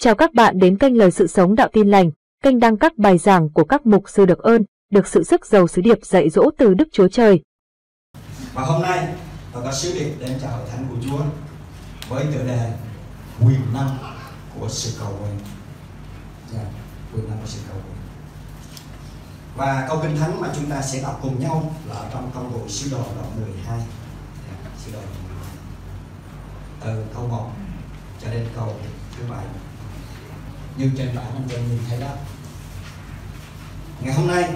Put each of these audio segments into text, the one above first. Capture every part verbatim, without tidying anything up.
Chào các bạn đến kênh Lời Sự Sống Đạo Tin Lành, kênh đăng các bài giảng của các mục sư được ơn, được sự sức giàu sứ điệp dạy dỗ từ Đức Chúa Trời. Và hôm nay tôi có sứ điệp đến cho hội thánh của Chúa với tựa đề quyền năng của sự cầu nguyện. Yeah, quyền năng của sự cầu nguyện. Và câu kinh thánh mà chúng ta sẽ đọc cùng nhau là trong Công vụ Sứ Đồ đoạn mười hai. Yeah, Sứ Đồ đoạn mười hai. Từ câu một cho đến câu thứ bảy. Như trên bản anh em nhìn thấy đó. Ngày hôm nay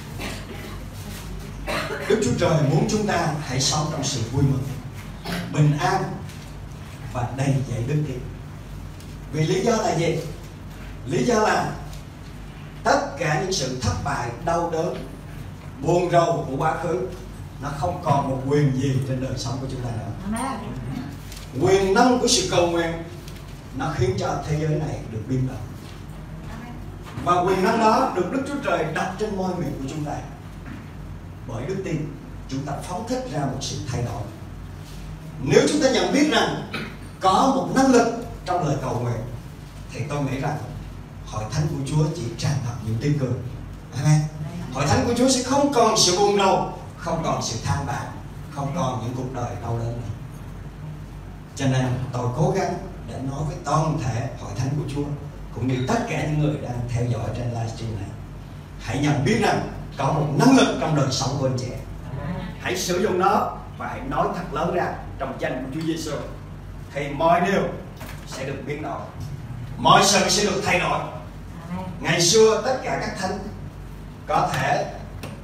Đức Chúa Trời muốn chúng ta hãy sống trong sự vui mừng, bình an và đầy dẫy đức tin. Vì lý do là gì? Lý do là tất cả những sự thất bại, đau đớn, buồn rầu của quá khứ nó không còn một quyền gì trên đời sống của chúng ta nữa. Quyền năng của sự cầu nguyện nó khiến cho thế giới này được biến động. Và quyền năng đó được Đức Chúa Trời đặt trên môi miệng của chúng ta. Bởi đức tin, chúng ta phóng thích ra một sự thay đổi. Nếu chúng ta nhận biết rằng có một năng lực trong lời cầu nguyện, thì tôi nghĩ rằng hội thánh của Chúa chỉ tràn ngập những tiếng cười. Amen. Hội thánh của Chúa sẽ không còn sự buồn rầu, không còn sự than vãn, không còn những cuộc đời đau đớn nữa. Cho nên tôi cố gắng để nói với toàn thể hội thánh của Chúa, cũng như tất cả những người đang theo dõi trên livestream này, hãy nhận biết rằng có một năng lực trong đời sống của anh chị. Hãy sử dụng nó và hãy nói thật lớn ra trong danh của Chúa Giêsu, thì mọi điều sẽ được biến đổi, mọi sự sẽ được thay đổi. Ngày xưa tất cả các thánh có thể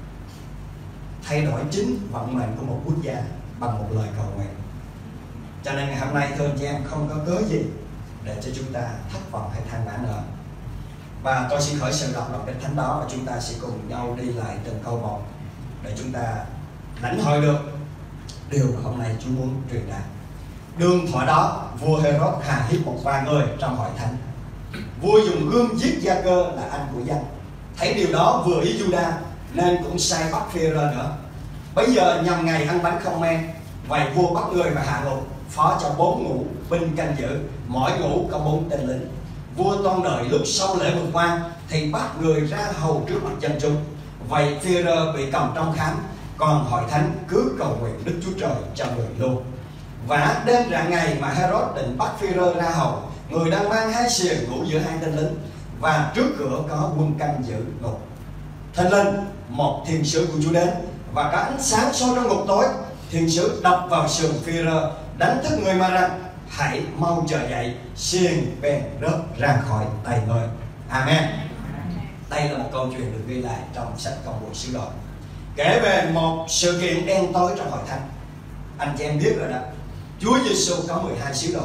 thay đổi chính vận mệnh của một quốc gia bằng một lời cầu nguyện. Cho nên ngày hôm nay thưa anh chị em, không có cớ gì để cho chúng ta thất vọng hay than vãn nữa. Và tôi xin khởi sự đọc đoạn kinh thánh đó, và chúng ta sẽ cùng nhau đi lại từng câu một để chúng ta lãnh hội được điều mà hôm nay Chúa muốn truyền đạt. Đường thoại đó, vua Herod hà hiếp một vài người trong hội thánh. Vua dùng gươm giết Gia-cơ là anh của dân. Thấy điều đó vừa ý Juda nên cũng sai bắt Phi-e-rơ nữa. Bây giờ nhằm ngày ăn bánh không men, vậy vua bắt người và hạ ngục, phó cho bốn ngũ binh canh giữ, mỗi ngũ có bốn tên lính. Vua toan đợi lúc sau lễ vượt qua thì bắt người ra hầu trước mặt dân chúng. Vậy Phi-e-rơ bị cầm trong khám, còn hội thánh cứ cầu nguyện Đức Chúa Trời cho người luôn. Và đêm rạng ngày mà Herod định bắt Phi-e-rơ ra hầu, người đang mang hai xiềng ngủ giữa hai tên lính, và trước cửa có quân canh giữ ngục. Thình lình một thiên sứ của Chúa đến, và có ánh sáng soi trong ngục tối. Thiên sứ đập vào sườn Phi-e-rơ, đánh thức người mà rằng: hãy mau trở dậy. Xiềng bèn rớt ra khỏi tay người. Amen. Đây là một câu chuyện được ghi lại trong sách Công vụ Sứ Đồ, kể về một sự kiện đen tối trong hội thánh. Anh chị em biết rồi đó, Chúa Giêsu có mười hai sứ đồ,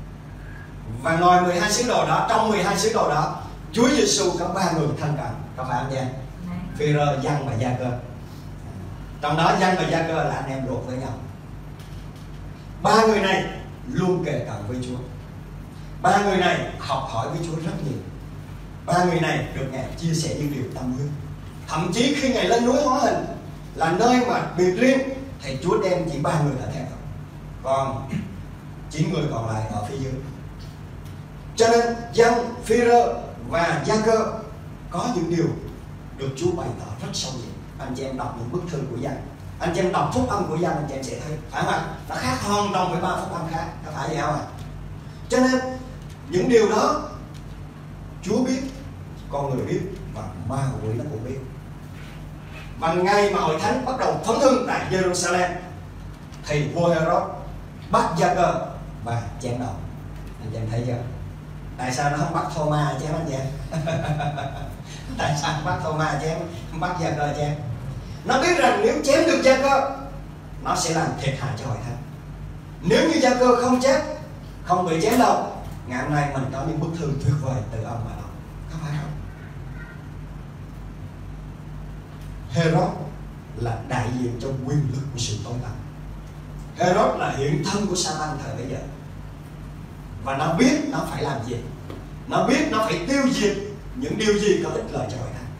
và ngoài mười hai sứ đồ đó, trong mười hai sứ đồ đó, Chúa Giêsu có ba người thân cận, có phải không chị em? Phi-e-rơ, Giăng và Gia-cơ. Trong đó Giăng và Gia-cơ là anh em ruột với nhau. Ba người này luôn kề cận với Chúa. Ba người này học hỏi với Chúa rất nhiều. Ba người này được Ngài chia sẻ những điều tâm huyết. Thậm chí khi Ngài lên núi Hóa Hình là nơi mà biệt riêng, thì Chúa đem chỉ ba người ở theo, còn chín người còn lại ở phía dưới. Cho nên Giăng, Phi-e-rơ và Gia-cơ có những điều được Chúa bày tỏ rất sâu nhiệm. Anh chị em đọc những bức thư của Giăng, anh chị em đọc phúc âm của Giăng, anh chị em sẽ thấy, phải không ạ? Nó khác hoàn toàn với ba phúc âm khác, có phải vậy không ạ? Cho nên những điều đó Chúa biết, con người biết, và ma quỷ nó cũng biết. Và ngày mà hội thánh bắt đầu thống hưng tại Jerusalem, thì vua Herod bắt Gia-cơ và chém đầu. Anh chị em thấy chưa? Tại sao nó không bắt Thô-ma chém anh chị em? Tại sao bắt Thô-ma chém, không bắt Gia-cơ chém? Nó biết rằng nếu chém được Gia-cơ, nó sẽ làm thiệt hại cho hội thánh. Nếu như Gia-cơ không chết, không bị chém đầu, ngày hôm nay mình có những bức thư tuyệt vời từ ông mà đọc, có phải không? Herod là đại diện cho quyền lực của sự tối tăm. Herod là hiện thân của Sa-tan thời bấy giờ, và nó biết nó phải làm gì. Nó biết nó phải tiêu diệt những điều gì có ích lợi cho hội thánh.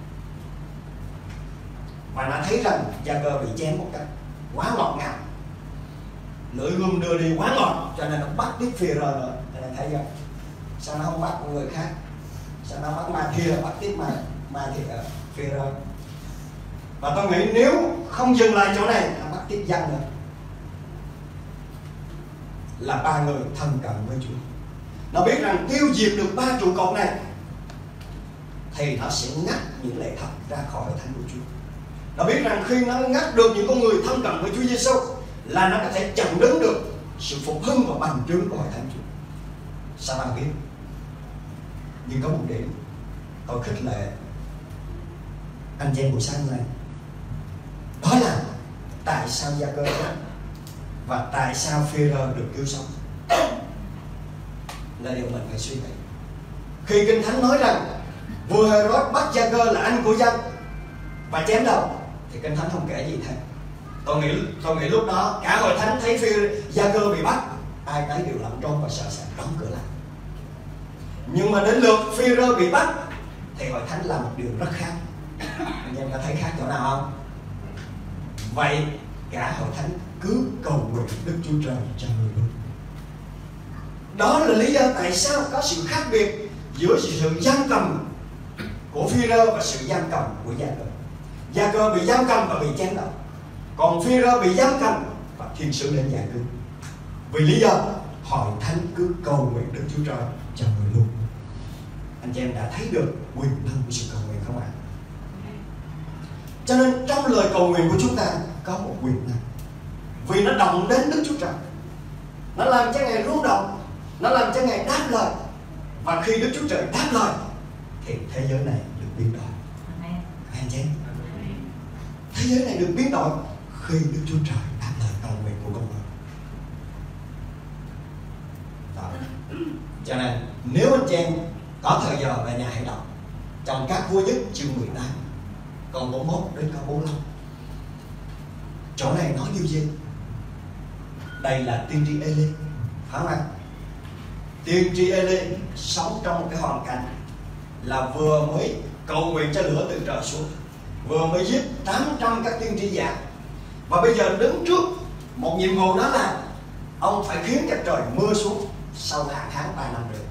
Và nó thấy rằng Gia-cơ bị chém một cách quá ngọt ngào, lưỡi gươm đưa đi quá ngọt, cho nên nó bắt tiếp Phi-e-rơ rồi. Cho nên thấy chưa? Sao nó không bắt người khác? Sao nó bắt ma kia, bắt tiếp ma ma thì ở Phêrô. Và tôi nghĩ nếu không dừng lại chỗ này, nó bắt tiếp dân nữa, là ba người thân cận với Chúa. Nó biết rằng tiêu diệt được ba trụ cột này thì nó sẽ ngắt những lệ thật ra khỏi hội thánh của Chúa. Nó biết rằng khi nó ngắt được những con người thân cận với Chúa Giêsu là nó có thể chặn đứng được sự phục hưng và bành trướng của hội thánh Chúa. Sao bạn biết? Nhưng có một điểm tôi khích lệ anh chị em buổi sáng này, đó là tại sao Gia-cơ và tại sao Phêrô được cứu sống là điều mình phải suy nghĩ. Khi Kinh Thánh nói rằng vua Herod bắt Gia-cơ là anh của dân và chém đầu, thì Kinh Thánh không kể gì thêm. Tôi nghĩ tôi nghĩ lúc đó cả hội thánh thấy Gia-cơ bị bắt, ai nấy đều lẩn trốn và sợ sệt đóng cửa lại. Nhưng mà đến lượt Phêrô bị bắt thì hội thánh làm một điều rất khác. Anh em có thấy khác chỗ nào không? Vậy cả hội thánh cứ cầu nguyện Đức Chúa Trời cho người luôn. Đó là lý do tại sao có sự khác biệt giữa sự giam cầm của Phêrô và sự giam cầm của Gia-cơ. Gia-cơ bị giam cầm và bị chém đầu, còn Phêrô bị giam cầm và thiên sứ đến giải cứu. Vì lý do hội thánh cứ cầu nguyện Đức Chúa Trời cho người luôn. Anh chị em đã thấy được quyền năng của sự cầu nguyện không ạ? Cho nên trong lời cầu nguyện của chúng ta có một quyền năng, vì nó động đến Đức Chúa Trời, nó làm cho Ngài rung động, nó làm cho Ngài đáp lời. Và khi Đức Chúa Trời đáp lời thì thế giới này được biến đổi. Anh chị em, thế giới này được biến đổi khi Đức Chúa Trời đáp lời cầu nguyện của con người. Đó. Cho nên nếu anh chị em có thời giờ về nhà hãy đọc trong Các Vua Nhất chương mười tám câu bốn mươi mốt đến câu bốn mươi lăm. Chỗ này nói điều gì? Đây là tiên tri Ê-lê, phải không ạ? Tiên tri Ê-lê sống trong một cái hoàn cảnh là vừa mới cầu nguyện cho lửa từ trời xuống, vừa mới giết tám trăm các tiên tri giả, và bây giờ đứng trước một nhiệm vụ, đó là ông phải khiến cho trời mưa xuống sau hạn hán ba năm rưỡi.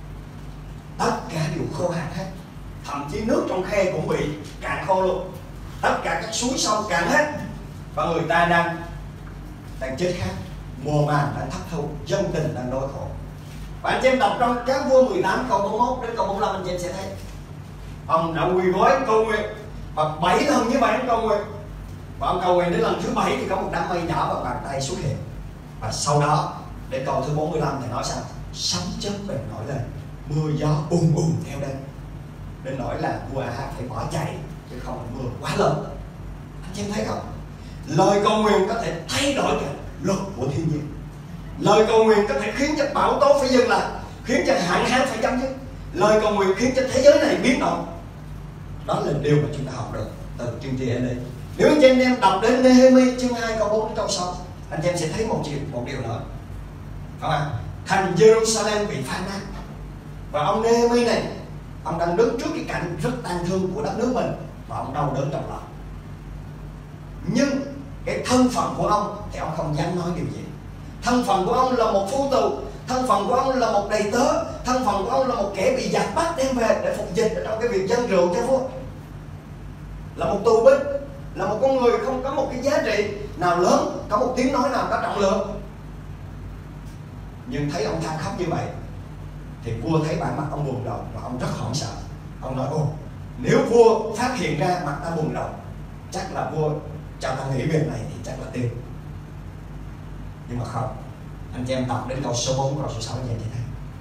Tất cả đều khô hạn hết, thậm chí nước trong khe cũng bị cạn khô luôn, tất cả các suối sông cạn hết, và người ta đang đang chết khát, mùa màng đang thất thu, dân tình đang đói khổ. Và anh chị em đọc trong Các Vua mười tám câu bốn mươi mốt đến câu bốn mươi lăm, anh chị em sẽ thấy ông đã quỳ gối cầu nguyện, và bảy lần như vậy ông cầu nguyện, và ông cầu nguyện đến lần thứ bảy thì có một đám mây nhỏ và bàn tay xuất hiện. Và sau đó đến câu thứ bốn mươi lăm thì nói sao? Sấm chớp bèn nổi lên, mưa gió ùn ùn theo đến, đến nỗi là vua Ahab phải bỏ chạy, chứ không là mưa quá lớn. Anh chị em thấy không? Lời cầu nguyện có thể thay đổi cả luật của thiên nhiên. Lời cầu nguyện có thể khiến cho bão tố phải dừng lại, khiến cho hạn hán phải chấm dứt. Lời cầu nguyện khiến cho thế giới này biến động. Đó là điều mà chúng ta học được từ tiên tri Ê-lê. Nếu anh chị em đọc đến Nê-hê-mi chương hai câu bốn đến câu sáu, anh chị em sẽ thấy một điều, một điều nữa, phải không ạ? Thành Jerusalem bị phá nát, và ông Nê-hê-mi này, ông đang đứng trước cái cảnh rất tang thương của đất nước mình, và ông đau đớn trong lòng. Nhưng cái thân phận của ông thì ông không dám nói điều gì. Thân phận của ông là một phu tù, thân phận của ông là một đầy tớ, thân phận của ông là một kẻ bị giặc bắt đem về để phục dịch ở trong cái việc dâng rượu cho vua, là một tù binh, là một con người không có một cái giá trị nào lớn, có một tiếng nói nào có trọng lượng. Nhưng thấy ông than khóc như vậy thì vua thấy bản mặt ông buồn rầu, và ông rất hoảng sợ. Ông nói: ồ, nếu vua phát hiện ra mặt ta buồn rầu, chắc là vua cho ta nghỉ việc này thì chắc là tiêu. Nhưng mà không, anh chị em đọc đến câu số bốn, câu số sáu như thế này.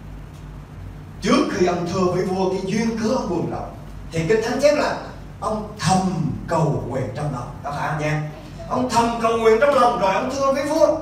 Trước khi ông thưa với vua cái duyên cớ ông buồn rầu, thì Kinh Thánh chép là ông thầm cầu nguyện trong lòng, có phải không nha? Ông thầm cầu nguyện trong lòng rồi ông thưa với vua: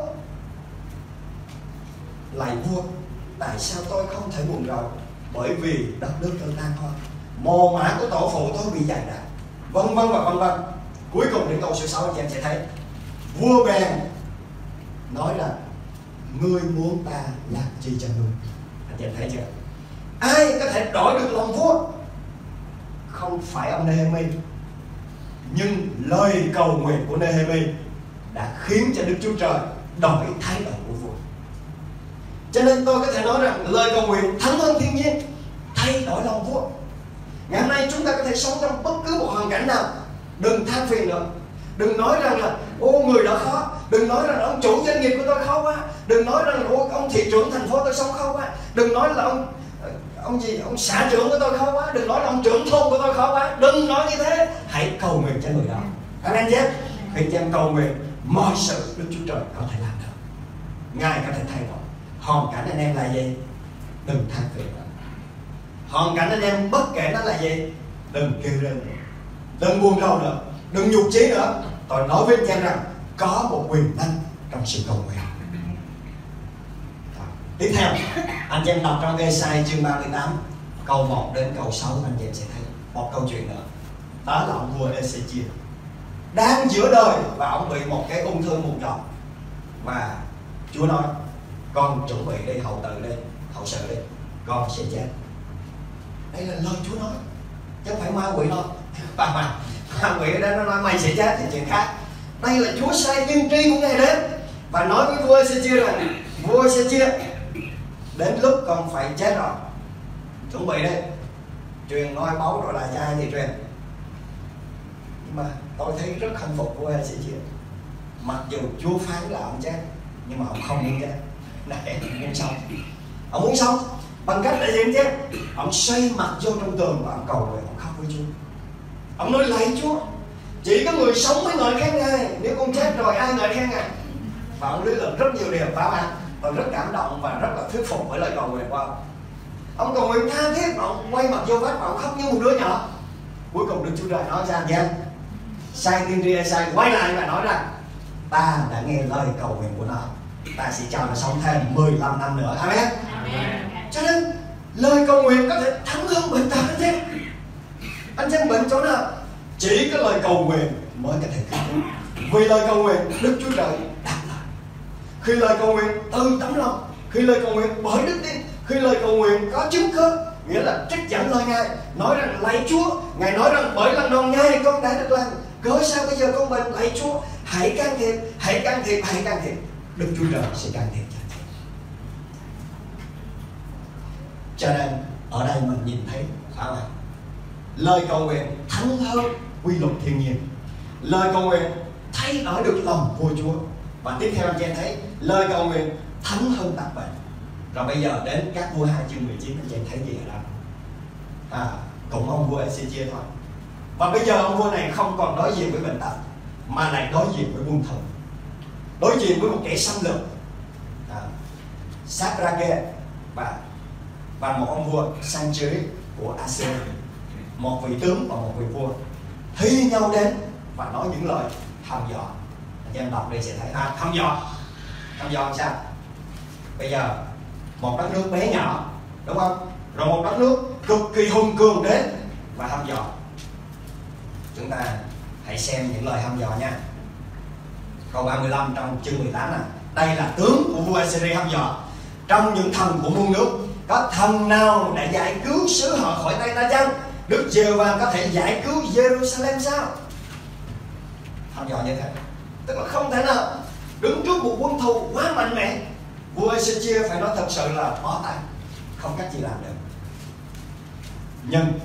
lạy vua, tại sao tôi không thể buồn rầu? Bởi vì đất nước tôi tan hoang, mồ mả của tổ phụ tôi bị dày đặc, vân vân và vân vân. Cuối cùng đến câu số sáu anh chị em sẽ thấy vua bèn nói rằng: ngươi muốn ta làm chi cho ngươi? Anh chị em thấy chưa? Ai có thể đổi được lòng vua? Không phải ông Nê-hê-mi, nhưng lời cầu nguyện của Nê-hê-mi đã khiến cho Đức Chúa Trời đổi thái độ của vua. Cho nên tôi có thể nói rằng lời cầu nguyện thắng hơn thiên nhiên, thay đổi lòng vua. Ngày hôm nay chúng ta có thể sống trong bất cứ một hoàn cảnh nào, đừng than phiền nữa. Đừng nói rằng là ô người đó khó, đừng nói rằng là ông chủ doanh nghiệp của tôi khó quá, đừng nói rằng là ô ông thị trưởng thành phố tôi sống khó quá, đừng nói là ông ông gì ông xã trưởng của tôi khó quá, đừng nói là ông trưởng thôn của tôi khó quá, đừng nói như thế. Hãy cầu nguyện cho người đó. Amen nhé. Khi em cầu nguyện, mọi sự Đức Chúa Trời có thể làm được, Ngài có thể thay đổi. Hoàn cảnh anh em là gì? Đừng than phiền nữa. Hoàn cảnh anh em bất kể nó là gì, đừng kêu lên nữa, đừng buồn rầu nữa, đừng nhục chí nữa. Tôi nói với anh em rằng có một quyền năng trong sự cầu nguyện. Tiếp theo, anh chị em đọc trong Ê-sai chương ba mươi tám câu một đến câu sáu, anh chị em sẽ thấy một câu chuyện nữa. Đó là ông vua Ê-xê-chia đang giữa đời và ông bị một cái ung thư mù tròn, và Chúa nói con chuẩn bị đi, hậu tự đi, hậu sự đi, con sẽ chết. Đây là lời Chúa nói, chứ không phải ma quỷ nói. Bà mà ma quỷ đó nó nói mày sẽ chết thì chuyện khác. Đây là Chúa sai tiên tri của Ngài đến và nói với vua Ê-xê-chia rằng vua Ê-xê-chia, đến lúc con phải chết rồi, chuẩn bị đi. Truyền nói báu rồi là cho ai thì truyền. Nhưng mà tôi thấy rất khâm phục vua Ê-xê-chia. Mặc dù Chúa phán là ông chết, nhưng mà ông không muốn chết. Này, ông muốn sống. Ông muốn sống bằng cách là gì chứ? Ông xoay mặt vô trong tường và ông cầu nguyện, ông khóc với Chúa. Ông nói lạy Chúa, chỉ có người sống mới ngợi khen Ngài, nếu con chết rồi ai ngợi khen Ngài? Và ông lý luận rất nhiều điều, phải không ạ? Tôi rất cảm động và rất là thuyết phục với lời cầu nguyện của ông. Ông cầu nguyện tha thiết, ông quay mặt vô vách và ông khóc như một đứa nhỏ. Cuối cùng Đức Chúa Trời nói ra vậy, sai tiên tri Ê-sai quay lại và nói rằng ta đã nghe lời cầu nguyện của nó, ta sẽ cho nó sống thêm mười lăm năm nữa. Amen. Amen. Cho nên lời cầu nguyện có thể thắng hơn bệnh tật anh em. Anh em bệnh chỗ nào, chỉ có lời cầu nguyện mới có thể cứu. Vì lời cầu nguyện Đức Chúa Trời đáp lại. Khi lời cầu nguyện từ tấm lòng, khi lời cầu nguyện bởi đức tin, khi lời cầu nguyện có chứng cứ, nghĩa là trích dẫn lời Ngài, nói rằng lạy Chúa, Ngài nói rằng bởi lần đầu Ngài con đã được lành, cớ sao bây giờ con bệnh, lạy Chúa hãy can thiệp, hãy can thiệp, hãy can thiệp. Đức Chúa Trời sẽ can thiệp cho anh. Cho nên ở đây mình nhìn thấy phải không? Lời cầu nguyện thắng hơn quy luật thiên nhiên. Lời cầu nguyện thay đổi được lòng vua Chúa. Và tiếp theo anh chị em thấy lời cầu nguyện thắng hơn tật bệnh. Rồi bây giờ đến các vua hai chương mười chín, anh chị em thấy gì ở đó? À, cũng ông vua Ê-xê-chia thôi. Và bây giờ ông vua này không còn đối diện với bệnh tật, mà lại đối diện với quân thù, đối diện với một kẻ xâm lược, à, Sát-ra-ghê và và một ông vua San-chê-rít của Assyria, một vị tướng và một vị vua thi nhau đến và nói những lời hăm dọa. Anh em đọc đi sẽ thấy à, hăm dọa, hăm dọa làm sao? Bây giờ một đất nước bé nhỏ, đúng không? Rồi một đất nước cực kỳ hùng cường đến và hăm dọa. Chúng ta hãy xem những lời hăm dọa nha. Câu ba mươi lăm trong chương mười tám này. Đây là tướng của vua Assyria hăm dọa: trong những thần của muôn nước, có thần nào đã giải cứu xứ họ khỏi tay ta chăng? Đức Giê-hô-va có thể giải cứu Jerusalem sao? Hăm dọa như thế, tức là không thể nào. Đứng trước một quân thù quá mạnh mẽ, vua Ê-xê-chia phải nói thật sự là bó tay, không cách gì làm được. Nhưng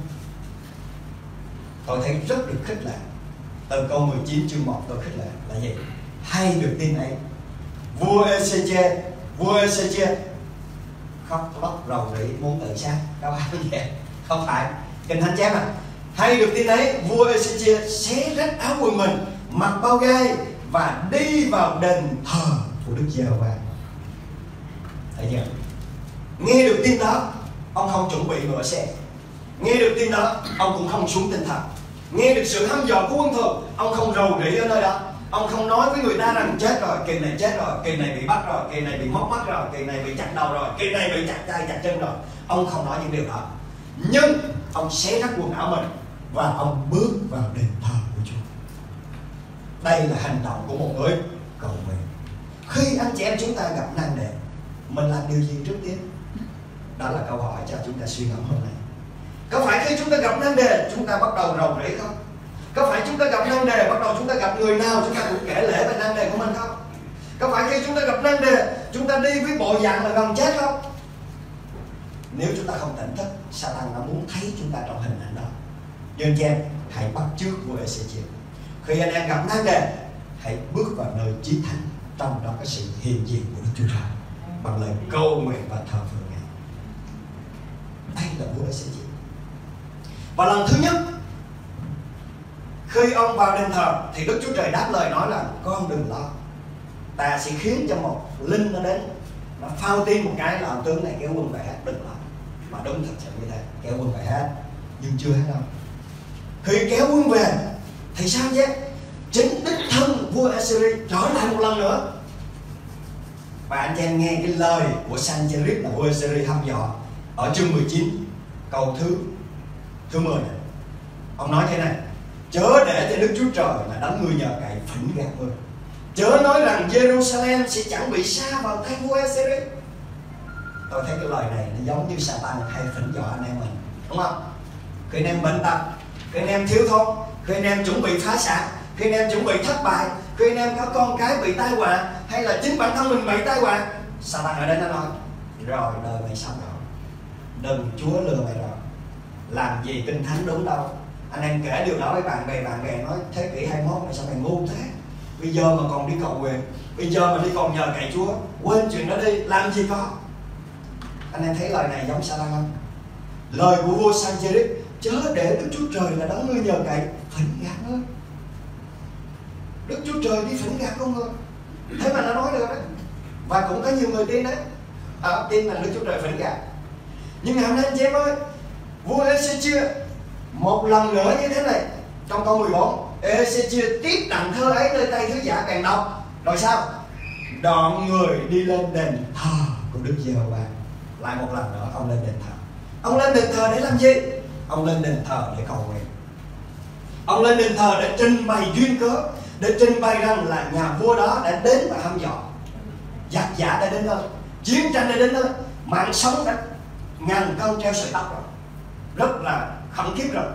tôi thấy rất được khích lệ. Từ câu mười chín chương một tôi khích lệ là gì? Hay được tin ấy, vua Ê-xê-chia, vua Ê-xê-chia khóc lóc rầu rĩ muốn tự sát. Đâu phải vậy, không phải. Kinh Thánh chép à, hay được tin ấy, vua Ê-xê-chia xé rách áo quần mình, mặc bao gai và đi vào đền thờ của Đức Giê-hô-va. Thấy chưa? Nghe được tin đó, ông không chuẩn bị ngựa xe. Nghe được tin đó, ông cũng không xuống tinh thần. Nghe được sự hăm dọa của quân thù, ông không rầu rĩ ở nơi đó. Ông không nói với người ta rằng chết rồi, kỳ này chết rồi, kỳ này bị bắt rồi, kỳ này bị móc mắt rồi, kỳ này bị chặt đầu rồi, kỳ này bị chặt tay chặt chân rồi. Ông không nói những điều đó. Nhưng ông xé rách quần áo mình và ông bước vào đền thờ của Chúa. Đây là hành động của một người cầu nguyện. Khi anh chị em chúng ta gặp nan đề, mình làm điều gì trước tiên? Đó là câu hỏi cho chúng ta suy ngẫm hôm nay. Có phải khi chúng ta gặp nan đề chúng ta bắt đầu rầu rĩ không? Có phải chúng ta gặp nan đề bắt đầu chúng ta gặp người nào chúng ta cũng kể lể về nan đề của mình không? Có phải khi chúng ta gặp nan đề chúng ta đi với bộ dạng là gần chết không? Nếu chúng ta không tỉnh thức, Satan nó muốn thấy chúng ta trong hình ảnh đó. Nhưng anh chị em hãy bắt chước vua Ê-xê-chia. Khi anh em gặp nan đề, hãy bước vào nơi chí thánh, trong đó có sự hiện diện của Đức Chúa Trời bằng lời cầu nguyện và thờ phượng Ngài. Đây là vua Ê-xê-chia. Và lần thứ nhất, khi ông vào đền thờ thì Đức Chúa Trời đáp lời nói là: con đừng lo, ta sẽ khiến cho một linh nó đến, nó phao tin một cái là ông tướng này kéo quân về hết, đừng lo. Mà đúng thật sự như thế, kéo quân về hết. Nhưng chưa hết đâu. Khi kéo quân về thì sao chứ? Chính đích thân vua Assyria trở lại một lần nữa. Và anh chị em nghe cái lời của Sancherib là vua Assyria hăm dọa ở chương mười chín câu thứ thứ mười này. Ông nói thế này: chớ để cho Đức Chúa Trời là đấng ngươi nhờ cậy phỉnh gạt ngươi. Chớ nói rằng Jerusalem sẽ chẳng bị sa vào tay vua Assyria. Tôi thấy cái lời này nó giống như Satan hay phỉnh dọa anh em mình, đúng không? Khi anh em bệnh tật, khi anh em thiếu thốn, khi anh em chuẩn bị phá sản, khi anh em chuẩn bị thất bại, khi anh em có con cái bị tai họa, hay là chính bản thân mình bị tai họa, Satan ở đây nó nói: rồi đời mày xong rồi, đừng Chúa lừa mày rồi, làm gì kinh thánh đúng đâu. Anh em kể điều đó với bạn bè, bạn bè nói thế kỷ hai mươi mốt này sao mày ngu thế, bây giờ mà còn đi cầu nguyện, bây giờ mà đi còn nhờ cậy Chúa, quên chuyện đó đi, làm gì có. Anh em thấy lời này giống Satan không? Lời của vua Sancherib: chớ để Đức Chúa Trời là đấng ngươi nhờ cậy phỉnh gạt ngươi. Đức Chúa Trời đi phỉnh gạt con người, thế mà nó nói được đấy. Và cũng có nhiều người tin đấy, à, tin là Đức Chúa Trời phỉnh gạt. Nhưng ngày hôm nay anh chị em ơi, vua Ê-xê-chia một lần nữa như thế này, trong câu mười bốn, Ê-xê-chia tiếp đặng thơ ấy nơi tay thứ giả bèn đọc. Rồi sao? Đoạn người đi lên đền thờ của Đức Giê-hô-va. Lại một lần nữa ông lên đền thờ. Ông lên đền thờ để làm gì? Ông lên đền thờ để cầu nguyện. Ông lên đền thờ để trình bày duyên cớ, để trình bày rằng là nhà vua đó đã đến và hăm dọa, giặc giả đã đến nơi, chiến tranh đã đến nơi, mạng sống đã ngàn cân treo sợi tóc rồi, rất là khủng khiếp rồi.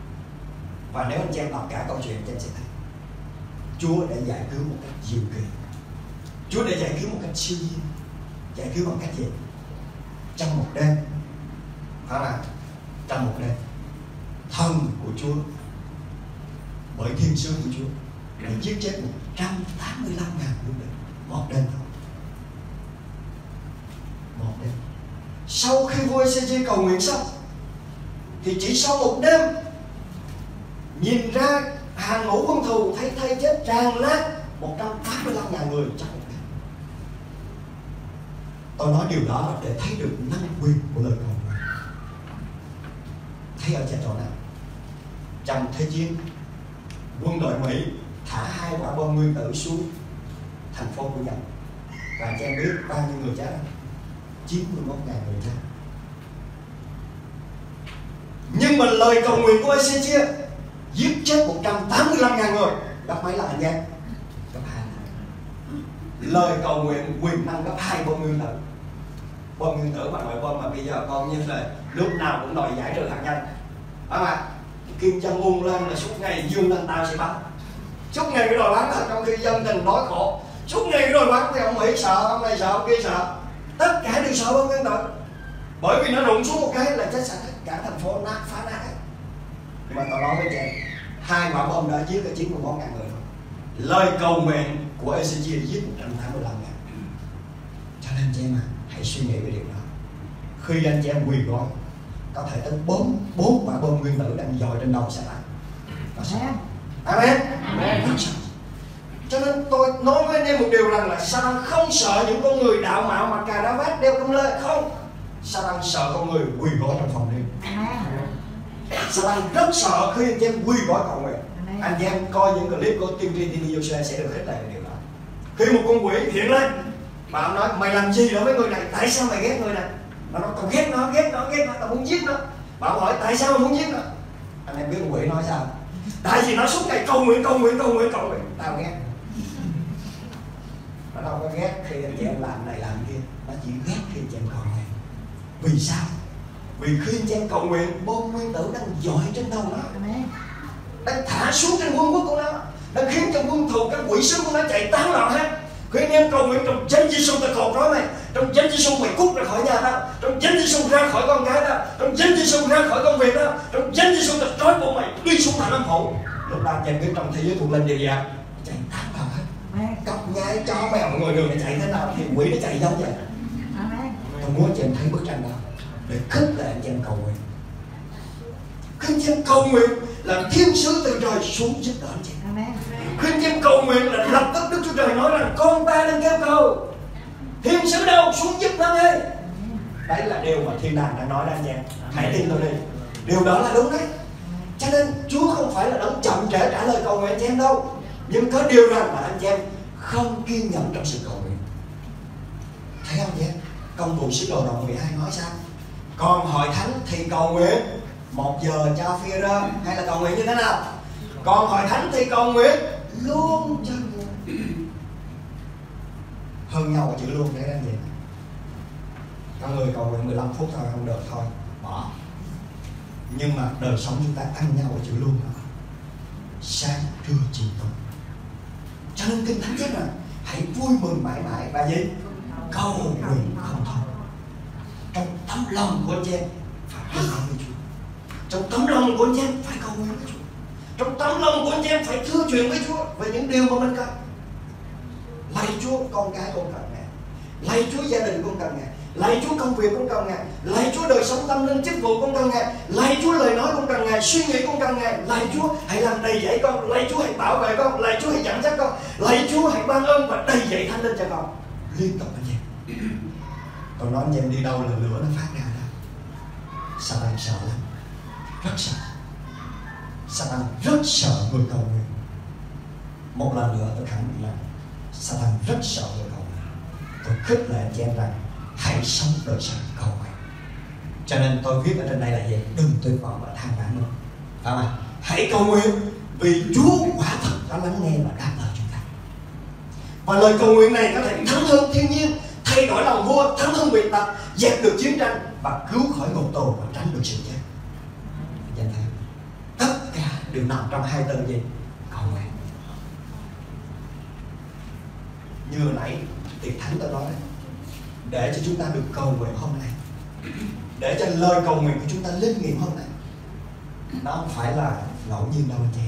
Và nếu anh chị em đọc cả câu chuyện, anh chị sẽ thấy Chúa đã giải cứu một cách diệu kỳ. Chúa đã giải cứu một cách siêu nhiên. Giải cứu bằng cách gì? Trong một đêm, phải không ạ? Trong một đêm, thần của Chúa bởi thiên sứ của Chúa đã giết chết một trăm tám mươi lăm ngàn quân địch một đêm thôi. Một đêm. Sau khi vua Ê-xê-chia cầu nguyện xong thì chỉ sau một đêm, nhìn ra hàng ngũ quân thù thấy thay chết tràn lan một trăm tám mươi lăm ngàn người trong một đêm. Tôi nói điều đó để thấy được năng quyền của lời cầu nguyện. Thấy ở trên chỗ nào? Trong thế chiến, quân đội Mỹ thả hai quả bom nguyên tử xuống thành phố của Nhật. Và anh em biết bao nhiêu người chết không? chín mươi mốt ngàn người chết. Nhưng mà lời cầu nguyện của Ê-xê-chia giết chết một trăm tám mươi lăm ngàn người. Gấp mấy lần anh em? Gấp hai lần. Lời cầu nguyện quyền năng gấp hai bom nguyên tử. Bom nguyên tử mà loại bom mà bây giờ con như là lúc nào cũng đòi giải trừ hạt nhân. Đó mà Kim Jong-un lên là suốt ngày dương lên tao sẽ bắn, suốt ngày cái đòi bắn, trong khi dân tình đói khổ, suốt ngày cái đòi bắn thì ông Mỹ sợ, ông này sợ, ông kia sợ, tất cả đều sợ bom nguyên tử. Bởi vì nó rụng xuống một cái là chết sạch cả thành phố, nát phá nát. Nhưng mà tao nói với chị, hai quả bom đã giết có chín mươi mốt ngàn người thôi. Lời cầu nguyện của Ê-xê-chia giết một trăm tám mươi lăm ngàn. Cho nên anh chị em à, hãy suy nghĩ về điều đó. Khi anh chị em quỳ gối, có thể tới bốn bốn quả bom nguyên tử đang dội trên đầu sẽ lại. Nó sợ. Amen. Amen. Cho nên tôi nói với anh em một điều rằng là Satan không sợ những con người đạo mạo mặc cà ra vát đeo công lê, không. Satan sợ con người quỳ gối trong phòng đêm. Satan rất sợ khi anh chị em quỳ gối cầu nguyện. Anh chị em coi những clip của tiên tri ti vi Joshua sẽ được khích lệ về điều đó. Khi một con quỷ hiện lên mà ông nói mày làm gì đối với người này, tại sao mày ghét người này? Nó nói tao ghét nó, ghét nó, ghét nó, tao muốn giết nó. Bảo hỏi tại sao mày muốn giết nó? Anh em biết con quỷ nói sao? Tại vì nó suốt ngày cầu nguyện, cầu nguyện, cầu nguyện, cầu nguyện. Tao ghét. Nó đâu có ghét khi anh chị em làm này làm kia, nó chỉ ghét khi anh chị em cầu nguyện. Vì sao? Vì khi anh chị em cầu nguyện, bom nguyên tử đang dội trên đầu nó, đang thả xuống trên quân quốc của nó, đang khiến cho quân thù, các quỷ sứ của nó chạy tán loạn hết. Khuyên anh em cầu nguyện trong danh Giêsu ta cầu trói mày, trong danh Giêsu mày cút ra khỏi nhà tao, trong danh Giêsu ra khỏi con gái tao, trong danh Giêsu ra khỏi công việc tao, trong danh Giêsu ta trói bộ mày đi xuống thẳng âm phủ. Lúc đó anh em biết trong thế giới thuộc linh gì vậy? Chạy tán vào hết. Cọc nhai cho mèo ngồi đường này chạy thế nào thì quỷ nó chạy giống vậy. Tôi muốn chị em thấy bức tranh đó để khích lệ anh chị em cầu nguyện. Khi anh chị em cầu nguyện là thiên sứ từ trời xuống giúp đỡ anh chị. Khi anh chị em cầu nguyện là lập tức Đức Chúa Trời nói rằng con ta đang kêu cầu, thiên sứ đâu xuống giúp nó đi. Đấy là điều mà thiên đàng đã nói đó anh chị em. Hãy tin tôi đi, điều đó là đúng đấy. Cho nên Chúa không phải là đấng chậm trễ trả lời cầu nguyện anh chị em đâu, nhưng có điều rằng là anh chị em không kiên nhẫn trong sự cầu nguyện. Thấy không chị em? Công vụ sứ đồ đoạn mười hai nói sao? Còn hội thánh thì cầu nguyện một giờ cho Phi-e-rơ, hay là cầu nguyện như thế nào? Còn hội thánh thì cầu nguyện luôn cho người. Hơn nhau chữ luôn để làm gì? Có người cầu nguyện mười lăm phút thôi không được thôi, bỏ. Nhưng mà đời sống chúng ta ăn nhau ở chữ luôn đó. Sáng, trưa, chiều, tối. Cho nên Kinh Thánh chép rằng hãy vui mừng mãi mãi và gì? Cầu nguyện không thôi. Trong tấm lòng của anh chị em phải cầu nguyện với Chúa. Trong tấm lòng của anh chị em phải cầu nguyện với Chúa. Trong tấm lòng của anh chị em phải thưa chuyện với Chúa về những điều mà mình cần. Lạy Chúa, con cái con cần Ngài. Lạy Chúa, gia đình con cần Ngài. Lạy Chúa, công việc con cần Ngài. Lạy Chúa, đời sống tâm linh chức vụ con cần Ngài. Lạy Chúa, lời nói con cần Ngài, suy nghĩ con cần Ngài. Lạy Chúa, hãy làm đầy dẫy con. Lạy Chúa, hãy bảo vệ con. Lạy Chúa, hãy dẫn dắt con. Lạy Chúa, hãy ban ơn và đầy dẫy Thánh Linh cho con. Liên tục anh chị. Tôi nói anh em đi đâu là lửa nó phát ra đó. Sa-tan sợ lắm, rất sợ. Sa-tan rất sợ người cầu nguyện. Một lần nữa tôi khẳng định là Sa-tan rất sợ người cầu nguyện. Tôi khích lệ anh chị em rằng hãy sống đời sống cầu nguyện. Cho nên tôi viết ở trên đây là gì? Đừng tuyệt vọng và than vãn nữa. Phải không ạ? Hãy cầu nguyện vì Chúa quả thật đã lắng nghe và đáp lời chúng ta. Và lời cầu nguyện này có thể thắng hơn thiên nhiên, thay đổi lòng vua, thắng hơn biệt tật, dẹp được chiến tranh và cứu khỏi ngục tù và tránh được sự chết. Anh thấy tất cả đều nằm trong hai từ gì? Cầu nguyện. Như hồi nãy tiệc thánh tôi nói đấy, để cho chúng ta được cầu nguyện hôm nay, để cho lời cầu nguyện của chúng ta linh nghiệm hôm nay, nó không phải là ngẫu nhiên đâu anh chị.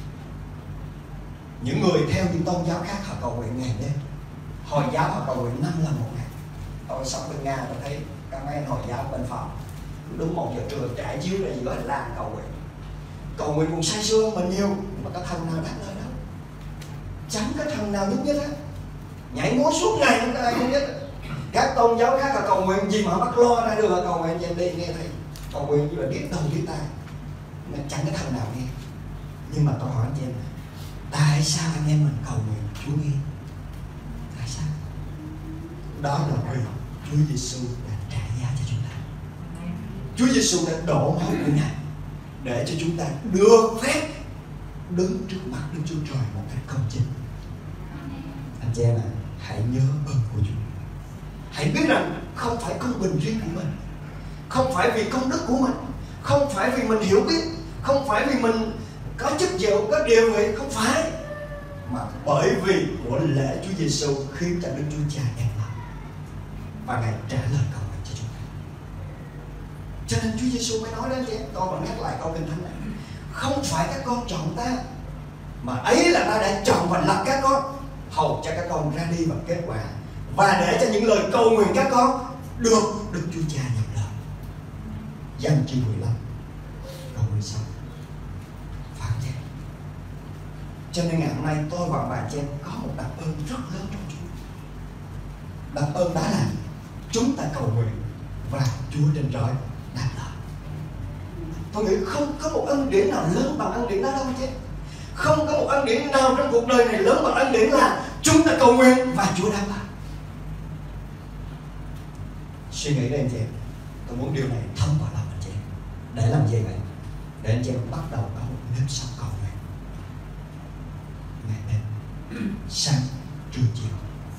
Những người theo những tôn giáo khác họ cầu nguyện ngày đêm. Hồi giáo họ cầu nguyện năm lần một ngày. Tôi sống bên Nga tôi thấy các mấy anh Hồi giáo bên phòng đúng một giờ trưa trải chiếu ra giữa hành lang cầu nguyện. Cầu nguyện cũng say sưa mình nhiều, mà có thần nào đáp lời đâu. Chẳng có thần nào nhúc nhích hết. Nhảy múa suốt ngày không có ai nhúc nhích. Các tôn giáo khác là cầu nguyện gì mà họ bắt lo ra đường họ cầu nguyện, em đi nghe thấy cầu nguyện như là biết đầu biết tai, mà chẳng có thần nào nghe. Nhưng mà tôi hỏi anh chị em, tại sao anh em mình cầu nguyện Chúa nghe? Tại sao? Đó là vì Chúa Giêsu đã trả giá cho chúng ta. Chúa Giêsu đã đổ máu của Ngài để cho chúng ta được phép đứng trước mặt Đức Chúa Trời một cách công chính. Anh chị em ạ, hãy nhớ ơn của Chúa. Hãy biết rằng không phải công bình riêng của mình, không phải vì công đức của mình, không phải vì mình hiểu biết, không phải vì mình có chức vụ, có địa vị, không phải, mà bởi vì của lễ Chúa Giêsu khiến cho Đức Chúa Cha an lòng và Ngài trả lời cầu nguyện cho chúng ta. Cho nên Chúa Giêsu mới nói đến chị, tôi vẫn nhắc lại câu Kinh Thánh này: không phải các con chọn ta, mà ấy là ta đã chọn và lập các con, hầu cho các con ra đi bằng kết quả, và để cho những lời cầu nguyện các con được Đức Chúa Cha nhận lời. Giăng chương mười lăm câu mười sáu. Phải không? Cho nên ngày hôm nay tôi và bạn chị em có một đặc ơn rất lớn trong Chúa. Đặc ơn đó là chúng ta cầu nguyện và Chúa trên trời đáp lời. Tôi nghĩ không có một ân điển nào lớn bằng ân điển đó đâu chứ. Không có một ân điển nào trong cuộc đời này lớn bằng ân điển là chúng ta cầu nguyện và Chúa đáp lời. Suy nghĩ đây anh chị em, tôi muốn điều này thấm vào lòng anh chị em. Để làm gì vậy? Để anh chị em bắt đầu có một nếp sống cầu nguyện ngày đêm, sáng, trưa, chiều.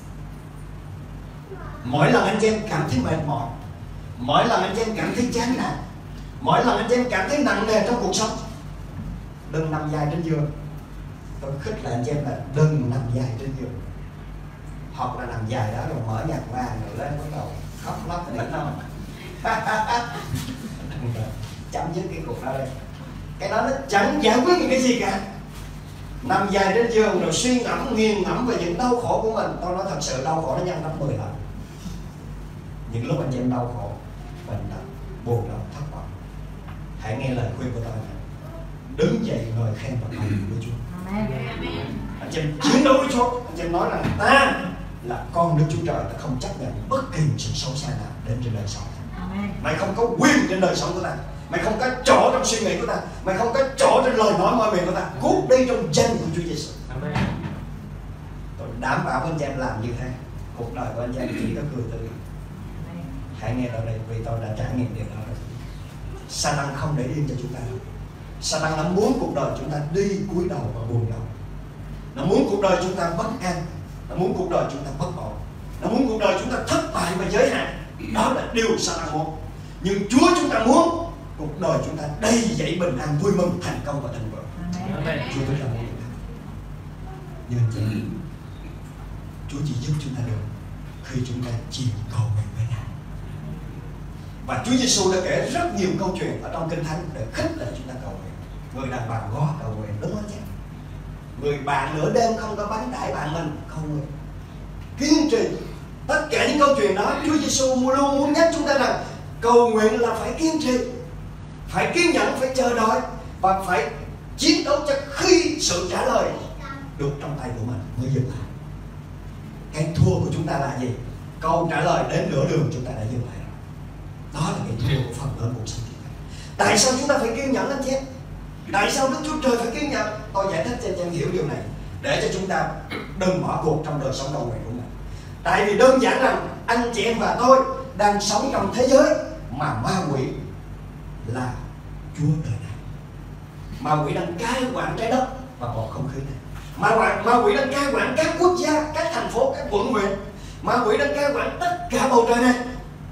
Mỗi lần anh chị em cảm thấy mệt mỏi, mỗi lần anh chị em cảm thấy chán nản, mỗi lần anh chị em cảm thấy nặng nề trong cuộc sống, đừng nằm dài trên giường. Tôi khích lệ anh chị em là đừng nằm dài trên giường. hoặc là nằm dài đó rồi mở nhạc vàng rồi lên bắt đầu khóc lóc cái đỉnh non. Chấm dứt cái cuộc đó đây. Cái đó nó chẳng giải quyết được cái gì cả. Nằm dài trên giường rồi suy ngẫm nghiền ngẫm về những đau khổ của mình. Tôi nói thật sự đau khổ nó nhân gấp mười lần. Những lúc anh em đau khổ, bệnh tật, buồn rầu, thất vọng, hãy nghe lời khuyên của tôi này. Đứng dậy ngợi khen và cầu nguyện với Chúa. Anh em chiến đấu với Chúa. Anh em nói rằng ta là con Đức Chúa Trời, ta không chấp nhận bất kỳ sự xấu xa nào đến trên đời sống. Mày không có quyền trên đời sống của ta. Mày không có chỗ trong suy nghĩ của ta. Mày không có chỗ trên lời nói mọi miệng của ta. Cút đi trong danh của Chúa Giêsu. Tôi đảm bảo anh em làm như thế, cuộc đời của anh em chỉ có cười tươi. Hãy nghe ở đây vì tôi đã trải nghiệm điều đó rồi. Sa-tan không để yên cho chúng ta. Sa-tan nó muốn cuộc đời chúng ta đi cúi đầu và buồn rầu. Nó muốn cuộc đời chúng ta bất an. Nó muốn cuộc đời chúng ta bất ổn. Nó muốn cuộc đời chúng ta thất bại và giới hạn. Đó là điều Sa-tan muốn. Nhưng Chúa chúng ta muốn cuộc đời chúng ta đầy dẫy bình an, vui mừng, thành công và thịnh vượng. Chúa chúng ta muốn điều đó. Nhưng chị, Chúa chỉ giúp chúng ta được khi chúng ta chịu cầu nguyện với Ngài. Và Chúa Giêsu đã kể rất nhiều câu chuyện ở trong Kinh Thánh để khích lệ chúng ta cầu nguyện. Người đàn bà góa cầu nguyện, đúng không chứ? Người bạn nửa đêm không có bánh đãi bạn mình cầu nguyện. Kiên trì. Tất cả những câu chuyện đó Chúa Giêsu luôn muốn nhắc chúng ta rằng cầu nguyện là phải kiên trì, phải kiên nhẫn, phải chờ đợi và phải chiến đấu cho khi sự trả lời được trong tay của mình mới dừng lại. Cái thua của chúng ta là gì? Câu trả lời đến nửa đường chúng ta đã dừng lại rồi. Đó là cái thua của phần lớn cuộc sống chúng ta. Tại sao chúng ta phải kiên nhẫn anh chị em? Tại sao Đức Chúa Trời phải kiên nhẫn? Tôi giải thích cho anh chị em hiểu điều này để cho chúng ta đừng bỏ cuộc trong đời sống cầu nguyện của mình. Tại vì đơn giản rằng anh chị em và tôi đang sống trong thế giới mà ma quỷ là chúa đời này. Ma quỷ đang cai quản trái đất và bầu không khí này. Ma quỷ, ma quỷ đang cai quản các quốc gia, các thành phố, các quận huyện. Ma quỷ đang cai quản tất cả bầu trời này.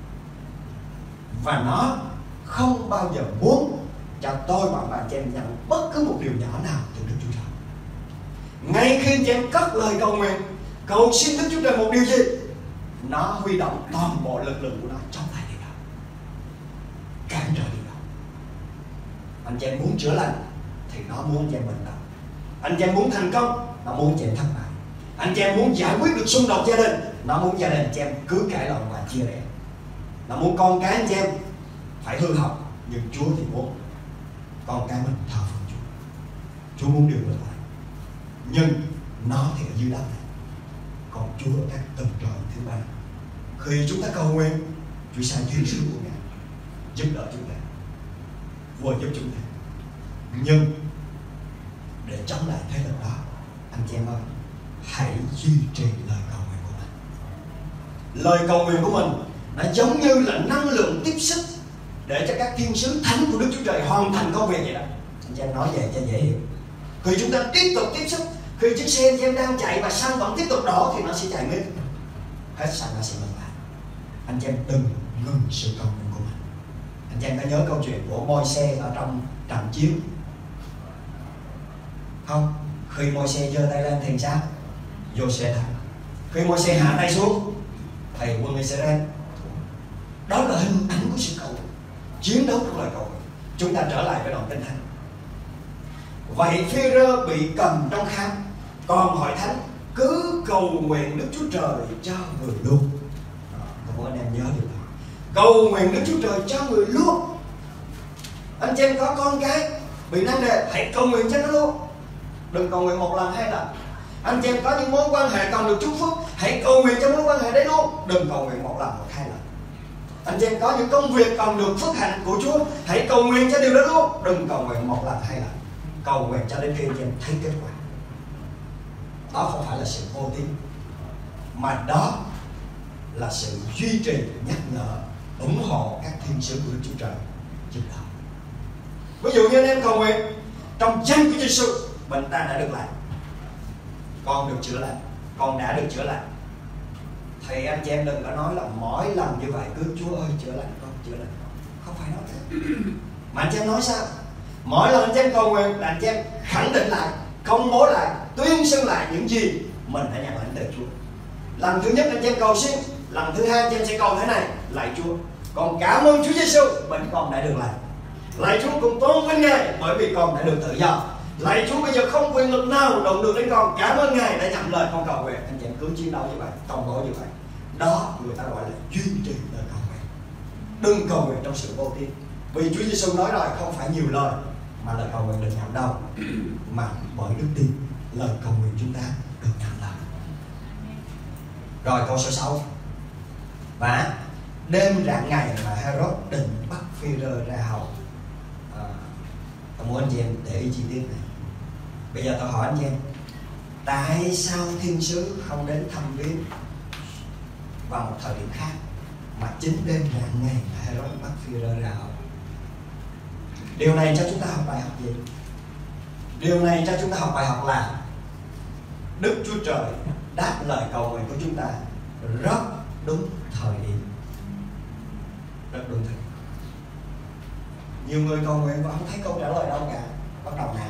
Và nó không bao giờ muốn cho tôi và bạn chị em nhận bất cứ một điều nhỏ nào từ Đức Chúa Trời. Ngay khi chị em cất lời cầu nguyện, cầu xin Đức Chúa Trời một điều gì, nó huy động toàn bộ lực lượng của nó trong tay điều đó, cản trở điều đó. Anh chị em muốn chữa lành thì nó muốn anh chị em bệnh tật. Anh chị em muốn thành công, nó muốn anh chị em thất bại. Anh chị em muốn giải quyết được xung đột gia đình, nó muốn gia đình anh chị em cứ cãi lộn và chia rẽ. Nó muốn con cái anh chị em phải hư hỏng, nhưng Chúa thì muốn con cái mình thờ phượng Chúa. Chúa muốn điều ngược lại, nhưng nó thì ở dưới đất này, còn Chúa ở các tầng trời thứ ba. Khi chúng ta cầu nguyện, Chúa sai thiên sứ của Ngài giúp đỡ chúng ta, vừa giúp chúng ta. Nhưng để chống lại thế lực đó, anh chị em ơi, hãy duy trì lời cầu nguyện của mình. Lời cầu nguyện của mình nó giống như là năng lượng tiếp sức để cho các thiên sứ thánh của Đức Chúa Trời hoàn thành công việc vậy đó. Anh chị em nói vậy cho dễ hiểu. Khi chúng ta tiếp tục tiếp sức, khi chiếc xe anh chị em đang chạy và xăng vẫn tiếp tục đổ thì nó sẽ chạy miết, hết xăng nó sẽ ngừng lại. Anh chị em đừng ngừng sự cầu nguyện của mình. Anh chị em có nhớ câu chuyện của Môi-se ở trong trận chiến không? Khi Môi-se giơ tay lên thì sao? Giô-se thắng. Khi Môi-se hạ tay xuống thì quân Israel. Đó là hình ảnh của sự cầu nguyện, chiến đấu trong lời cầu nguyện. Chúng ta trở lại với đoạn Kinh Thánh. Vậy Phi-rơ bị cầm trong khám, còn hội thánh cứ cầu nguyện Đức Chúa Trời cho người luôn. Tôi muốn anh em nhớ điều đó. Cầu nguyện Đức Chúa Trời cho người luôn. Anh chị em có con cái bị nan đề, hãy cầu nguyện cho nó luôn. Đừng cầu nguyện một lần hai lần. Anh chị em có những mối quan hệ cần được chúc phúc, hãy cầu nguyện cho mối quan hệ đấy luôn. Đừng cầu nguyện một lần một hai lần. Anh chị em có những công việc cần được phước hạnh của Chúa, hãy cầu nguyện cho điều đó luôn. Đừng cầu nguyện một lần hai lần. Cầu nguyện cho đến khi anh chị em thấy kết quả. Đó không phải là sự vô tín, mà đó là sự duy trì, nhắc nhở, ủng hộ các thiên sứ của Đức Chúa Trời giúp đỡ. Ví dụ như anh em cầu nguyện trong danh của Giêsu, bệnh ta đã được lành, con được chữa lành, con đã được chữa lành, thì anh chị em đừng có nói là mỗi lần như vậy cứ Chúa ơi chữa lành con, chữa lành con. Không phải nói thế. Mà anh chị em nói sao? Mỗi lần anh chị em cầu nguyện là anh chị em khẳng định lại, công bố lại, tuyên xưng lại những gì mình đã nhận lãnh từ Chúa. Lần thứ nhất anh chị em cầu xin, lần thứ hai anh chị em sẽ cầu thế này: lạy Chúa, con cảm ơn Chúa Giêsu bệnh con đã được lành. Lạy Chúa, cùng tôn vinh Ngài bởi vì con đã được tự do. Lạy Chúa, bây giờ không quyền lực nào động được đến con. Cảm ơn Ngài đã nhận lời con cầu nguyện. Anh chị em cứ chiến đấu như vậy, tổng bộ như vậy. Đó người ta gọi là duy trì lời cầu nguyện. Đừng cầu nguyện trong sự vô tín. Vì Chúa Giêsu nói rồi, không phải nhiều lời mà lời cầu nguyện được nhận đâu, mà bởi đức tin lời cầu nguyện chúng ta được nhận lời. Rồi câu số sáu. Và đêm rạng ngày mà Herod định bắt Phi-rơ ra hầu. à, Tôi muốn anh chị em để ý chi tiết này. Bây giờ tôi hỏi anh chị em, tại sao thiên sứ không đến thăm viếng vào một thời điểm khác, mà chính đêm rạng ngày mà Herod bắt Phi-rơ ra hầu? Điều này cho chúng ta học bài học gì? Điều này cho chúng ta học bài học là Đức Chúa Trời đáp lời cầu nguyện của chúng ta rất đúng thời điểm. Rất đúng thời điểm. Nhiều người cầu nguyện và không thấy câu trả lời đâu cả, bắt đầu nản.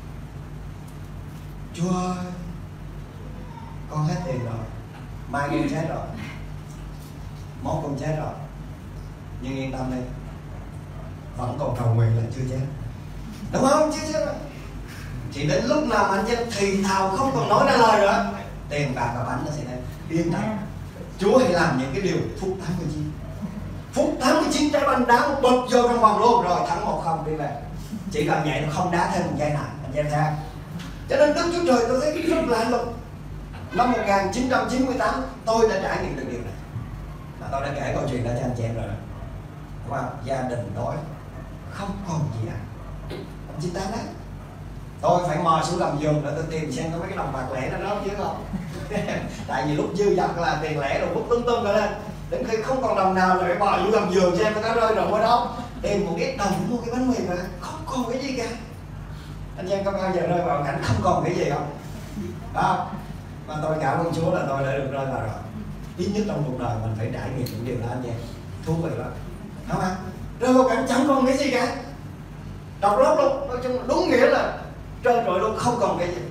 Chúa ơi, con hết tiền rồi, mai con chết rồi, mốt con chết rồi, nhưng yên tâm đi, vẫn còn cầu nguyện là chưa chết, đúng không? Chưa chết rồi. Chỉ đến lúc nào mà anh chị thì thào không còn nói ra lời nữa, tiền bạc và bánh nó sẽ đến. Yên tâm, Chúa hãy làm những cái điều phút tám mươi chín. Phút tám mươi chín trái banh đá bật vô trong vòng luôn, rồi thắng một không đi về. Chỉ cần vậy nó không đá thêm một giây nào, anh em thấy. Cho nên Đức Chúa Trời tôi thấy rất lạ lùng. Năm một nghìn chín trăm chín mươi tám tôi đã trải nghiệm được điều này, mà tôi đã kể câu chuyện đó cho anh chị em rồi, đúng không? Gia đình đói không còn gì ăn. Năm chín tám đấy, tôi phải mò xuống gầm giường để tôi tìm xem có mấy cái đồng bạc lẻ nó rớt chứ không. Tại vì lúc dư dật là tiền lẻ rồi vứt tung tung ra lên, đến khi không còn đồng nào là phải bò xuống gầm giường xem nó rơi rồi ở đâu, tìm một cái đồng mua cái bánh mì mà không còn cái gì cả. Anh em có bao giờ rơi vào cảnh không còn cái gì không? Đó. Mà tôi cảm ơn Chúa là tôi đã được rơi vào rồi. Ít nhất trong cuộc đời mình phải trải nghiệm những điều đó anh em. Thú vị lắm, không ạ? Rơi vào cảnh chẳng còn cái gì cả, đọc lót luôn, nói chung đúng nghĩa là trơn trọi luôn, không còn cái gì.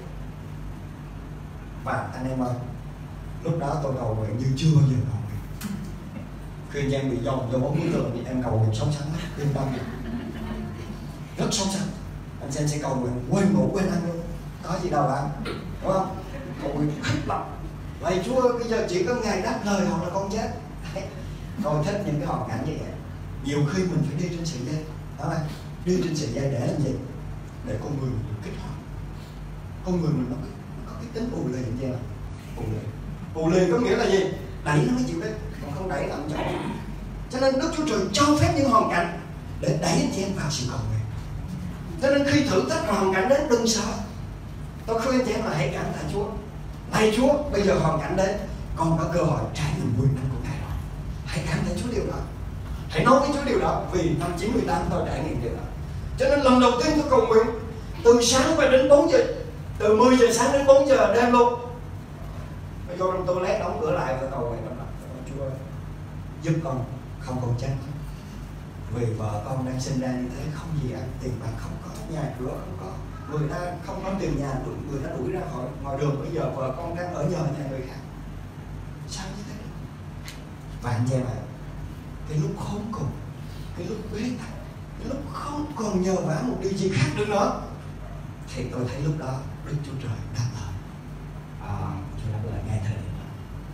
Và anh em ơi, lúc đó tôi cầu nguyện như chưa bao giờ cầu nguyện. Khi anh em bị dồn vô bốn bức tường thì em cầu nguyện sống sánh lắm, yên tâm, rất sống sánh. Anh em sẽ cầu nguyện quên ngủ quên ăn luôn, có gì đâu làm, đúng không? Cầu nguyện khích lắm. Lạy Chúa, bây giờ chỉ có Ngài đáp lời hoặc là con chết. Tôi thích những cái hoàn cảnh như vậy. Nhiều khi mình phải đi trên sợi dây, đó là đi trên sợi dây để làm gì? Để con người mình kích hoạt. Con người mình nó có cái tính ù lì như vậy. Ù lì. Ù lì có nghĩa là gì? Đẩy nó mới chịu đấy, còn không đẩy là không chịu. Cho nên Đức Chúa Trời cho phép những hoàn cảnh để đẩy anh chị em vào sự cầu nguyện. Cho nên khi thử thách hoàn cảnh đến đừng sợ. Tôi khuyên anh chị em là hãy cảm tạ Chúa. Lạy Chúa, bây giờ hoàn cảnh đến, con có cơ hội trải nghiệm quyền năng của Ngài rồi. Hãy cảm tạ Chúa điều đó. Hãy nói với Chúa điều đó, vì năm chín mươi tám tôi trải nghiệm điều đó. Cho nên lần đầu tiên tôi cầu nguyện từ sáng và đến bốn giờ, từ mười giờ sáng đến bốn giờ đêm luôn. Tôi vô trong toilet đóng cửa lại và cầu nguyện đó. Chúa ơi, giúp con không còn chết. Vì vợ con đang sinh ra như thế, không gì ăn, tiền bạc không có, nhà cửa không có, người ta không có tiền nhà, người ta đuổi ra khỏi ngoài đường. Bây giờ vợ con đang ở nhờ nhà người khác, sao như thế? Và anh em ạ, cái lúc khốn cùng, cái lúc bế tắc, cái lúc không còn nhờ vả một điều gì khác nữa nữa, thì tôi thấy lúc đó Đức Chúa Trời đáp lời. À, Chúa đáp lời ngay thời điểm đó.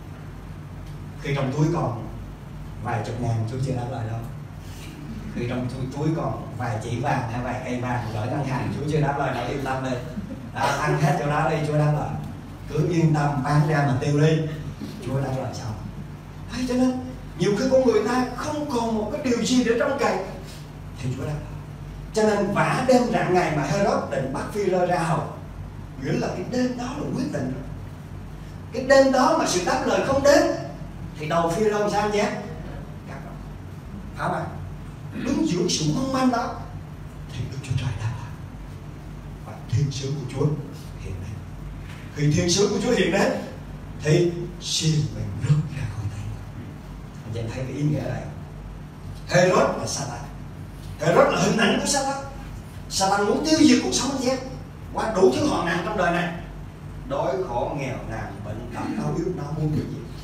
Khi trong túi còn vài chục ngàn, Chúa chưa đáp lời đâu. Khi trong túi, túi còn vài chỉ vàng hay vài cây vàng gửi ngân hàng, Chúa chưa đáp lời đâu, yên tâm đi. Đã ăn hết chỗ đó đi, Chúa đáp lời. Cứ yên tâm bán ra mà tiêu đi, Chúa đáp lời sau. Đấy, cho nên nhiều khi con người ta không còn một cái điều gì để trông cậy thì Chúa đáp lời. Cho nên vả đêm rạng ngày mà Herod định bắt Phi-rơ ra hầu, nghĩa là cái đêm đó là quyết định. Cái đêm đó mà sự đáp lời không đến thì đầu Phi-rơ sao nhé? Phải không? Đứng giữa sự mong manh đó thì Đức Chúa Trời đáp lời. Và thiên sứ của Chúa hiện đến. Khi thiên sứ của Chúa hiện đến thì xiềng mình rớt ra khỏi tay. Anh chị thấy cái ý nghĩa này. Herod là Satan. Herod là hình ảnh của Satan. Satan muốn tiêu diệt cuộc sống anh chị em qua đủ thứ hoạn nạn trong đời này. Đói khổ, nghèo nàn, bệnh tật, đau yếu, đau muôn điều gì.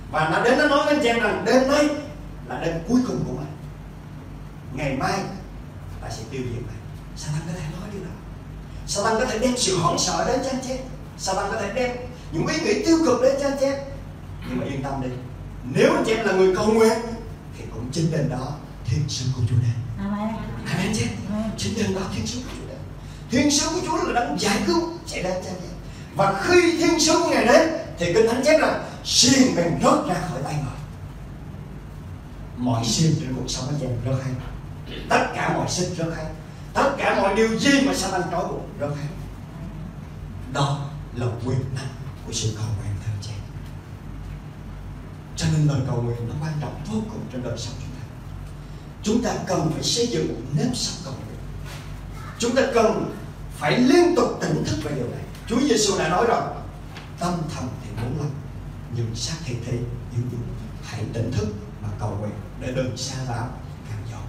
Và nó đến nó nói với anh chị em rằng đêm nay là đêm cuối cùng của mày, ngày mai ta sẽ tiêu diệt mày. Satan có thể nói điều đó. Satan có thể đem sự hoảng sợ đến cho anh chị em. Satan có thể đem những ý nghĩ tiêu cực đến cho anh chị em. Nhưng mà yên tâm đi, nếu anh chị em là người cầu nguyện thì cũng chính đêm đó thiên sứ của Chúa đến. Amen. Amen chị. Chính đêm đó thiên sứ của Chúa đến. Thiên sứ của Chúa là đang giải cứu sẽ đến cho anh chị em. Và khi thiên sứ của Ngài đến thì Kinh Thánh chép rằng xiềng bèn rớt ra khỏi tay người. Mọi xiềng trên cuộc sống anh chị em rớt hay. Tất cả mọi xích rớt hay. Tất cả mọi điều gì mà Satan trói buộc rớt hay. Đó là quyền năng của sự cầu nguyện thưa anh chị em. Cho nên lời cầu nguyện nó quan trọng vô cùng trong đời sống chúng ta. Chúng ta cần phải xây dựng một nếp sống cầu nguyện. Chúng ta cần phải liên tục tỉnh thức về điều này. Chúa Giêsu đã nói rồi, tâm thần thì muốn lắm, nhưng xác thịt thì yếu đuối. Hãy tỉnh thức mà cầu nguyện để đừng sa vào cám dỗ.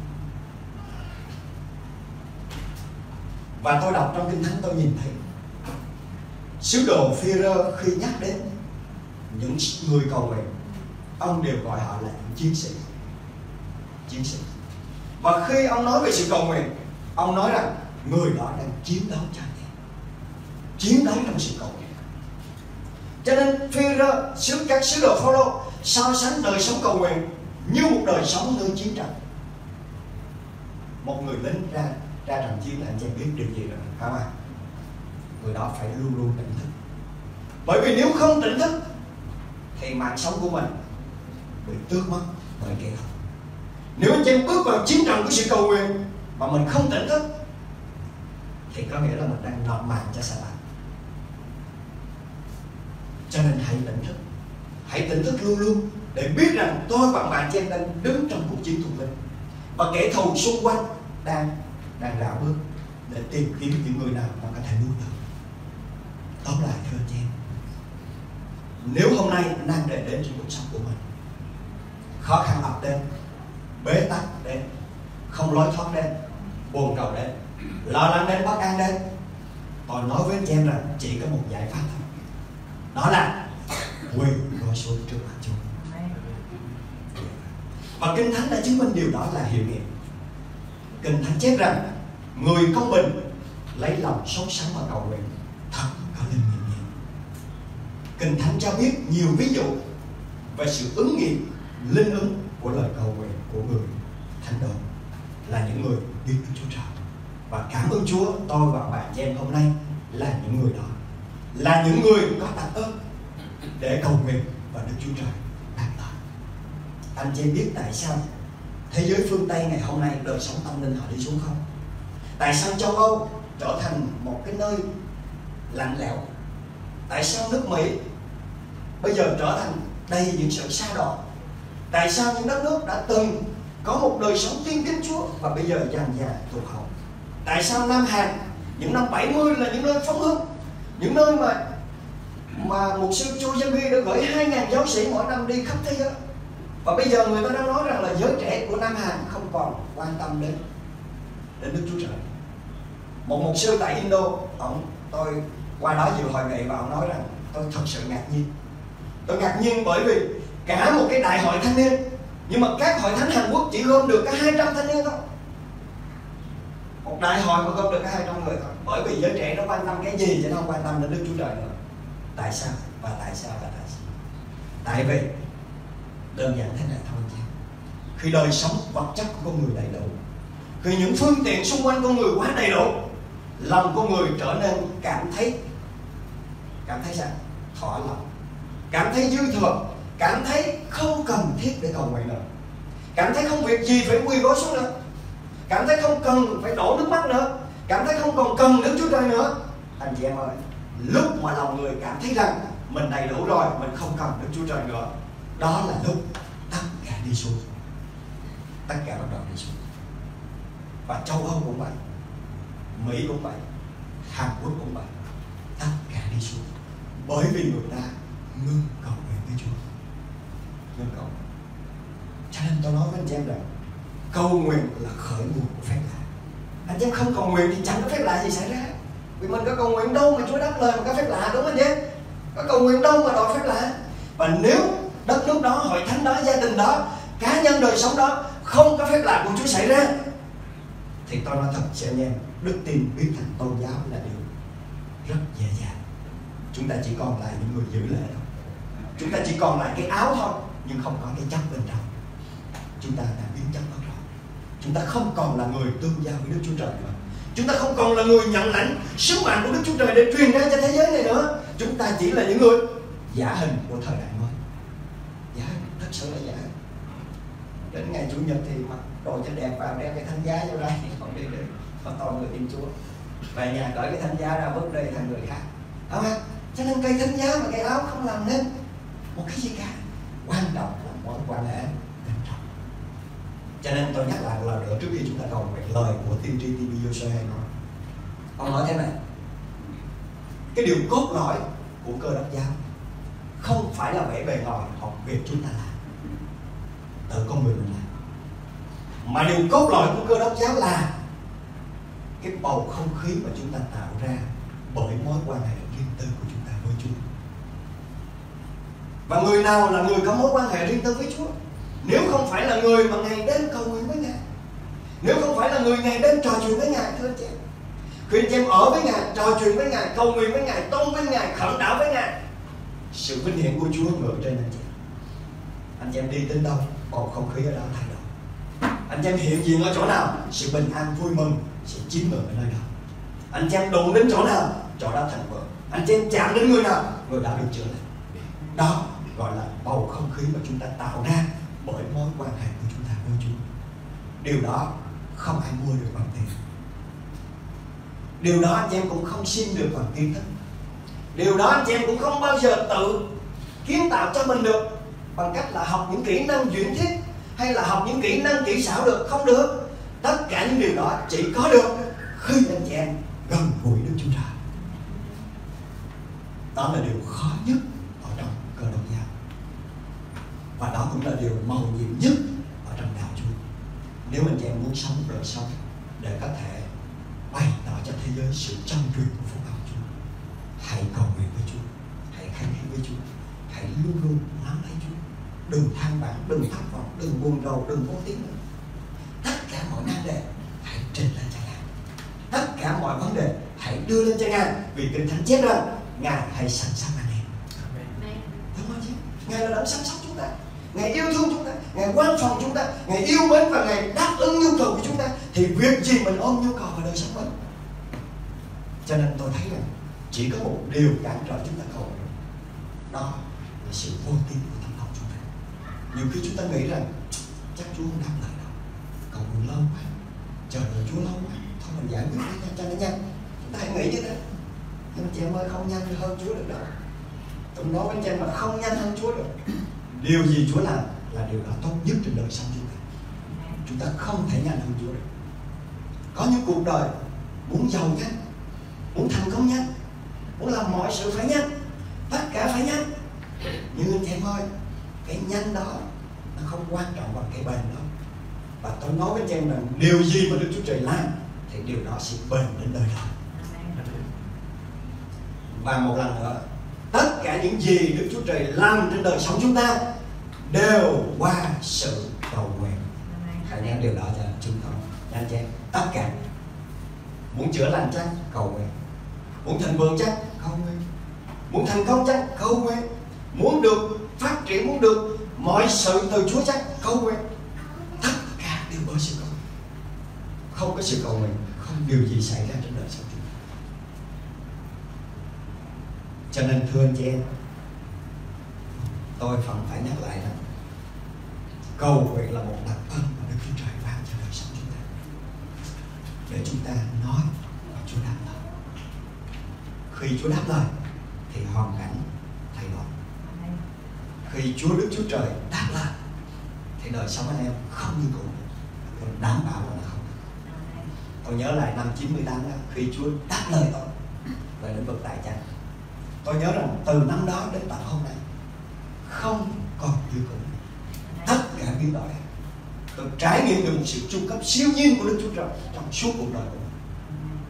Và tôi đọc trong Kinh Thánh tôi nhìn thấy sứ đồ Phi-rơ khi nhắc đến những người cầu nguyện, ông đều gọi họ là những chiến sĩ. Chiến sĩ. Và khi ông nói về sự cầu nguyện, ông nói rằng người đó đang chiến đấu cho anh em, chiến đấu trong sự cầu nguyện. Cho nên Phi-rơ, sứ các sứ đồ Phao-lô so sánh đời sống cầu nguyện như một đời sống nơi chiến tranh. Một người lính ra ra trận chiến là anh chị biết điều gì rồi, phải không ạ? Người đó phải luôn luôn tỉnh thức. Bởi vì nếu không tỉnh thức thì mạng sống của mình bị tước mất bởi kẻ thù. Nếu anh chị em bước vào chiến trận của sự cầu nguyện mà mình không tỉnh thức thì có nghĩa là mình đang nộp mạng cho Satan. Cho nên hãy tỉnh thức, hãy tỉnh thức luôn luôn để biết rằng tôi và bạn chị em đang đứng trong cuộc chiến thuộc linh và kẻ thù xung quanh đang đang rảo bước để tìm kiếm những người nào mà có thể nuốt được. Tóm lại thưa anh chị em, nếu hôm nay nan đề đến trong cuộc sống của mình, khó khăn ập đến, bế tắc đến, không lối thoát đến, buồn rầu đến, lo lắng đến, bất an đến, tôi nói với anh chị em rằng chỉ có một giải pháp thôi, đó là quỳ gối xuống trước mặt Chúa. Và Kinh Thánh đã chứng minh điều đó là hiệu nghiệm. Kinh Thánh chép rằng người công bình lấy lòng sống sáng và cầu nguyện thật có linh nghiệm nhiều. Kinh Thánh cho biết nhiều ví dụ về sự ứng nghiệm linh ứng của lời cầu nguyện của người thánh đồ, là những người biết Đức Chúa Trời. Và cảm ơn Chúa, tôi và bạn chị em hôm nay là những người đó, là những người có tạ ơn để cầu nguyện và Đức Chúa Trời ban tặng. Anh chị biết tại sao thế giới phương Tây ngày hôm nay đời sống tâm linh họ đi xuống không? Tại sao châu Âu trở thành một cái nơi lạnh lẽo? Tại sao nước Mỹ bây giờ trở thành đầy những sự sa đọa? Tại sao những đất nước đã từng có một đời sống tiên kính Chúa và bây giờ dần dà tụt hậu? Tại sao Nam Hàn những năm bảy mươi là những nơi phóng hưng, những nơi mà mà mục sư Chu Dân Vi đã gửi hai nghìn giáo sĩ mỗi năm đi khắp thế giới, và bây giờ người ta đang nói rằng là giới trẻ của Nam Hàn không còn quan tâm đến đến Đức Chúa Trời. Một mục sư tại Indo, ông tôi qua đó dự hội nghị và ông nói rằng tôi thật sự ngạc nhiên. Tôi ngạc nhiên bởi vì cả một cái đại hội thanh niên, nhưng mà các hội thánh Hàn Quốc chỉ gom được có hai trăm thanh niên thôi. Một đại hội mà gom được có hai trăm người thôi. Bởi vì giới trẻ nó quan tâm cái gì chứ nó không quan tâm đến Đức Chúa Trời nữa. Tại sao? Và tại sao? Và tại sao? Tại vì đơn giản thế này thôi chứ. Khi đời sống vật chất của con người đầy đủ, khi những phương tiện xung quanh con người quá đầy đủ, lòng con người trở nên cảm thấy cảm thấy sao? Thỏa lòng, cảm thấy dư thừa, cảm thấy không cần thiết để cầu nguyện nữa, cảm thấy không việc gì phải quỳ gối xuống nữa, cảm thấy không cần phải đổ nước mắt nữa, cảm thấy không còn cần Đức Chúa Trời nữa. Anh chị em ơi, lúc mà lòng người cảm thấy rằng mình đầy đủ rồi, mình không cần Đức Chúa Trời nữa, đó là lúc tất cả đi xuống. Tất cả bắt đầu đi xuống. Và châu Âu cũng vậy, Mỹ cũng vậy, Hàn Quốc cũng vậy, tất cả đi xuống. Bởi vì người ta ngưng cầu nguyện với Chúa, ngưng cầu. Cho nên tôi nói với anh chị em rằng cầu nguyện là khởi nguồn của phép lạ. Anh chị em không cầu nguyện thì chẳng có phép lạ gì xảy ra. Vì mình có cầu nguyện đâu mà Chúa đáp lời mà có phép lạ, đúng không anh chị? Có cầu nguyện đâu mà đòi phép lạ. Và nếu đất nước đó, hội thánh đó, gia đình đó, cá nhân đời sống đó không có phép lạ của Chúa xảy ra, thì tôi nói thật sẽ anh em, đức tin biến thành tôn giáo là điều rất dễ dàng. Chúng ta chỉ còn lại những người giữ lễ thôi. Chúng ta chỉ còn lại cái áo thôi, nhưng không có cái chất bên trong. Chúng ta đã biến chất mất rồi. Chúng ta không còn là người tương giao với Đức Chúa Trời nữa. Chúng ta không còn là người nhận lãnh sứ mạng của Đức Chúa Trời để truyền ra cho thế giới này nữa. Chúng ta chỉ là những người giả hình của thời đại mới. Giả hình, thật sự là giả hình. Đến ngày Chủ nhật thì mặc đồ cho đẹp vào, đeo cái thánh giá vô đây, không đi được, không toàn người tin Chúa. Về nhà cởi cái thánh giá ra vứt đây thành người khác. Đúng không? Cho nên cây thánh giá và cây áo không làm nên một cái gì cả. Quan trọng là mối quan hệ bên trong. Cho nên tôi nhắc lại một lần nữa trước khi chúng ta cầu nguyện, lời của tiên tri ti bi Giô-suê nói. Ông nói thế này: cái điều cốt lõi của Cơ Đốc giáo không phải là vẻ bề ngoài hoặc việc chúng ta làm, tự con người mình làm, mà điều cốt lõi của Cơ Đốc giáo là cái bầu không khí mà chúng ta tạo ra bởi mối quan hệ riêng tư của chúng ta với Chúa. Và người nào là người có mối quan hệ riêng tư với Chúa? Nếu không phải là người mà ngày đêm cầu nguyện với Ngài, nếu không phải là người ngày đêm trò chuyện với Ngài, thưa anh chị em, khi anh chị em ở với Ngài, trò chuyện với Ngài, cầu nguyện với Ngài, tôn với Ngài, khẩn đảo với Ngài, sự vinh hiển của Chúa ngự trên anh chị em. Anh chị em đi đến đâu, bầu không khí ở đó thay đổi. Anh chị em hiện diện ở chỗ nào, sự bình an vui mừng sẽ chiếm ngự ở nơi đó. Anh chị em đụng đến chỗ nào, chỗ đó thành vượng. Anh chị em chạm đến người nào, người đó được chữa lành. Đó gọi là bầu không khí mà chúng ta tạo ra bởi mối quan hệ của chúng ta với Chúa. Điều đó không ai mua được bằng tiền. Điều đó anh chị em cũng không xin được bằng kiến thức. Điều đó anh chị em cũng không bao giờ tự kiến tạo cho mình được bằng cách là học những kỹ năng chuyển thuyết hay là học những kỹ năng kỹ xảo được. Không được. Tất cả những điều đó chỉ có được khi anh chị em gần gũi Đức Chúa Trời. Đó là điều khó nhất ở trong Cơ Đốc giáo, và đó cũng là điều mầu nhiệm nhất ở trong đạo Chúa. Nếu anh chị em muốn sống đời sống để có thể bày tỏ cho thế giới sự trân truyền của phúc âm Chúa, hãy cầu nguyện với Chúa, hãy khăng khít với Chúa, hãy luôn luôn nắm lấy Chúa. Đừng than vãn, đừng thất vọng, đừng buồn rầu, đừng vô tiếng nữa. Tất cả mọi nan đề hãy trình lên cho Ngài. Tất cả mọi vấn đề hãy đưa lên cho Ngài, vì Kinh Thánh chép rằng Ngài hãy sẵn sàng anh em. Đúng không chứ? Ngài là đấng chăm sóc chúng ta, Ngài yêu thương chúng ta, Ngài quan phòng chúng ta, Ngài yêu mến và Ngài đáp ứng nhu cầu của chúng ta. Thì việc gì mình ôm nhu cầu vào đời sống mình. Cho nên tôi thấy rằng chỉ có một điều cản trở chúng ta cầu nguyện, đó là sự vô tín của tâm hồn chúng ta. Nhiều khi chúng ta nghĩ rằng chắc Chúa không đáp lại đâu, cầu nguyện lâu quá, chờ đợi Chúa lâu quá, thôi mình giải quyết đi cho nó nhanh. Chúng ta hãy nghĩ như thế. Nhưng chị em ơi, không nhanh hơn Chúa được đâu. Tôi nói với anh chị em là không nhanh hơn Chúa được. Điều gì Chúa làm là điều đó tốt nhất trên đời sống chúng ta. Chúng ta không thể nhanh hơn Chúa được. Có những cuộc đời muốn giàu nhanh, muốn thành công nhanh, muốn làm mọi sự phải nhanh, tất cả phải nhanh. Nhưng anh chị em ơi, cái nhanh đó nó không quan trọng bằng cái bền đó. Và tôi nói với anh chị em rằng điều gì mà Đức Chúa Trời làm thì điều đó sẽ bền đến đời đó. Và một lần nữa, tất cả những gì Đức Chúa Trời làm trên đời sống chúng ta đều qua sự cầu nguyện. Hãy nhớ điều đó cho chúng tôi. Anh chị em, tất cả muốn chữa lành chắc cầu nguyện, muốn thành vượng chắc cầu nguyện, muốn thành công chắc cầu nguyện, muốn được phát triển, muốn được mọi sự từ Chúa chắc cầu nguyện. Tất cả đều bởi sự cầu nguyện. Không có sự cầu nguyện, không điều gì xảy ra trên đời sống chúng ta. Cho nên thưa anh chị em, tôi vẫn phải nhắc lại rằng cầu nguyện là một đặc ân mà Đức Chúa Trời ban cho đời sống chúng ta, để chúng ta nói và Chúa đáp lời. Khi Chúa đáp lời thì hoàn cảnh thay đổi. Khi Chúa Đức Chúa Trời đáp lời thì đời sống anh em không như cũ. Tôi đảm bảo là không. Tôi nhớ lại năm chín mươi tám đó, khi Chúa đáp lời tôi về lĩnh vực tài chính, tôi nhớ rằng từ năm đó đến tận hôm nay không còn như cũ. Tất cả biến đổi. Tôi trải nghiệm được một sự trung cấp siêu nhiên của Đức Chúa Trời trong suốt cuộc đời của mình.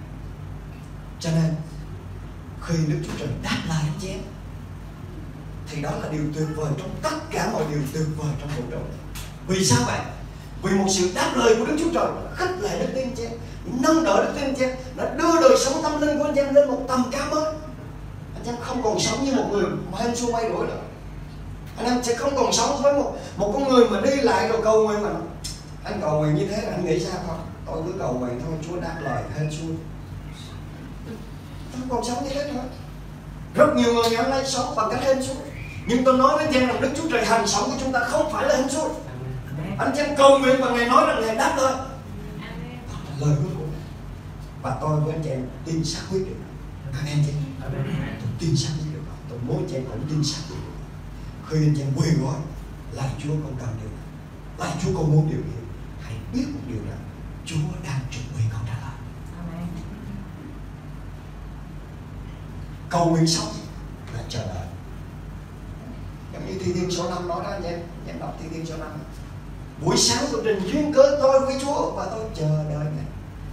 Cho nên khi Đức Chúa Trời đáp lời anh chị em thì đó là điều tuyệt vời trong tất cả mọi điều tuyệt vời trong vũ trụ. Vì sao vậy? Vì một sự đáp lời của Đức Chúa Trời khích lệ đức tin chị em, nâng đỡ đức tin chị em, nó đưa đời sống tâm linh của anh em lên một tầm cao mới. Anh em không còn sống như một người mà hên xui may rủi nữa. Anh em sẽ không còn sống với một một con người mà đi lại rồi cầu nguyện mà anh cầu nguyện như thế là anh nghĩ sao không? Tôi cứ cầu nguyện thôi, Chúa đáp lời hên xui. Tôi không còn sống như thế nữa. Rất nhiều người ngày hôm nay sống bằng cách hên xui. Nhưng tôi nói với anh em rằng Đức Chúa Trời hành sống của chúng ta không phải là hên xui. Anh chị em cầu nguyện và Ngài nói rằng Ngài đáp lời. Đó là lời hứa của Ngài. Và tôi với anh chị em tin xác quyết điều đó. Amen chị em. Tôi tin xác quyết điều đó. Tôi muốn anh chị em cũng tin xác quyết điều đó. Khi anh chị em quỳ gói, lạy Chúa con cần điều này, lạy Chúa con muốn điều gì, hãy biết một điều rằng Chúa đang chuẩn bị câu trả lời. Cầu nguyện xong là chờ đợi. Giống như Thi Thiên số năm nói đó anh em, anh em đọc Thi Thiên số năm. Buổi sáng tôi trình duyên cớ tôi với Chúa và tôi chờ đợi Ngài.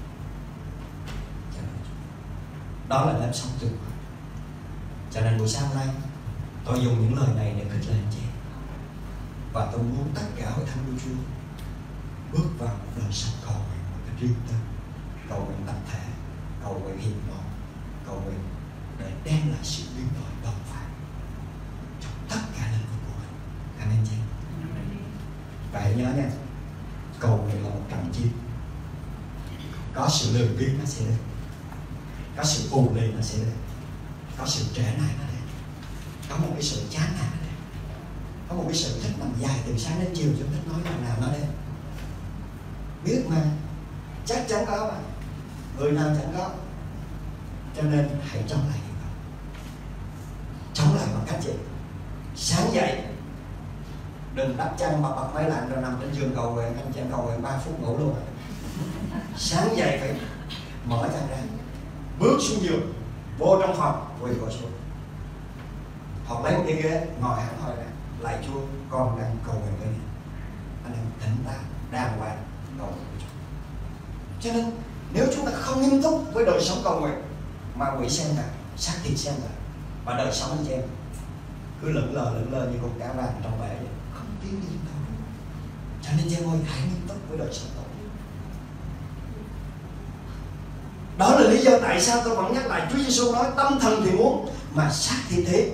Đó là nếp sống tuyệt vời. Cho nên buổi sáng hôm nay tôi dùng những lời này để khích lệ anh chị. Và tôi muốn tất cả hội thánh của Chúa bước vào một đời sống cầu nguyện một cách riêng tư, cầu nguyện tập thể, cầu nguyện hiệp một, cầu nguyện để đem lại sự biến đổi đồng phải trong tất cả lĩnh vực của mình. Amen chị. Và hãy nhớ nha, cầu nguyện là một trận chiến. Có sự lường biến nó sẽ đến, có sự ù lì nó sẽ đến, có sự trễ nải nó đến, có một cái sự chán nản nó đến, có một cái sự thích nằm dài từ sáng đến chiều cho thích nói lần nào nó đến. Biết mà, chắc chắn có mà, người nào chẳng có. Cho nên hãy chống lại điều đó. Chống lại bằng cách gì? Sáng dậy, đừng đắp chăn mà bật máy lạnh rồi nằm trên giường cầu nguyện. Anh chị em cầu nguyện ba phút ngủ luôn. Sáng dậy phải mở chăn ra, bước xuống giường, vô trong phòng, quỳ gối xuống, hoặc lấy một cái ghế ngồi hẳn hồi ra, lạy Chúa con đang cầu nguyện với Ngài. Anh em tỉnh táo, đàng hoàng cầu nguyện với Chúa. Cho nên nếu chúng ta không nghiêm túc với đời sống cầu nguyện mà quỷ xen vào, xác thịt xen vào, và đời sống anh chị em cứ lững lờ lững lờ như con cá vàng trong bể vậy, không tiến đi đâu. Cho nên chị em ơi, hãy nghiêm túc với đời sống cầu nguyện. Đó là lý do tại sao tôi vẫn nhắc lại Chúa Giêsu nói tâm thần thì muốn mà xác thì thế.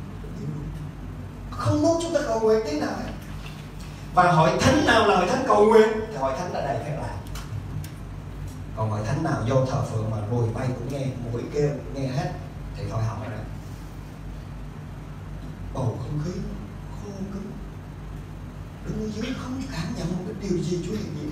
Không muốn chúng ta cầu nguyện tí nào. Và hội thánh nào là hội thánh cầu nguyện thì hội thánh đã đầy phép lạ. Còn hội thánh nào vô thờ phượng mà ruồi bay cũng nghe, mũi kêu nghe hết thì thôi hỏng rồi đó. Bầu không khí khô cứng, đứng ở dưới không cảm nhận một cái điều gì Chúa hiện diện.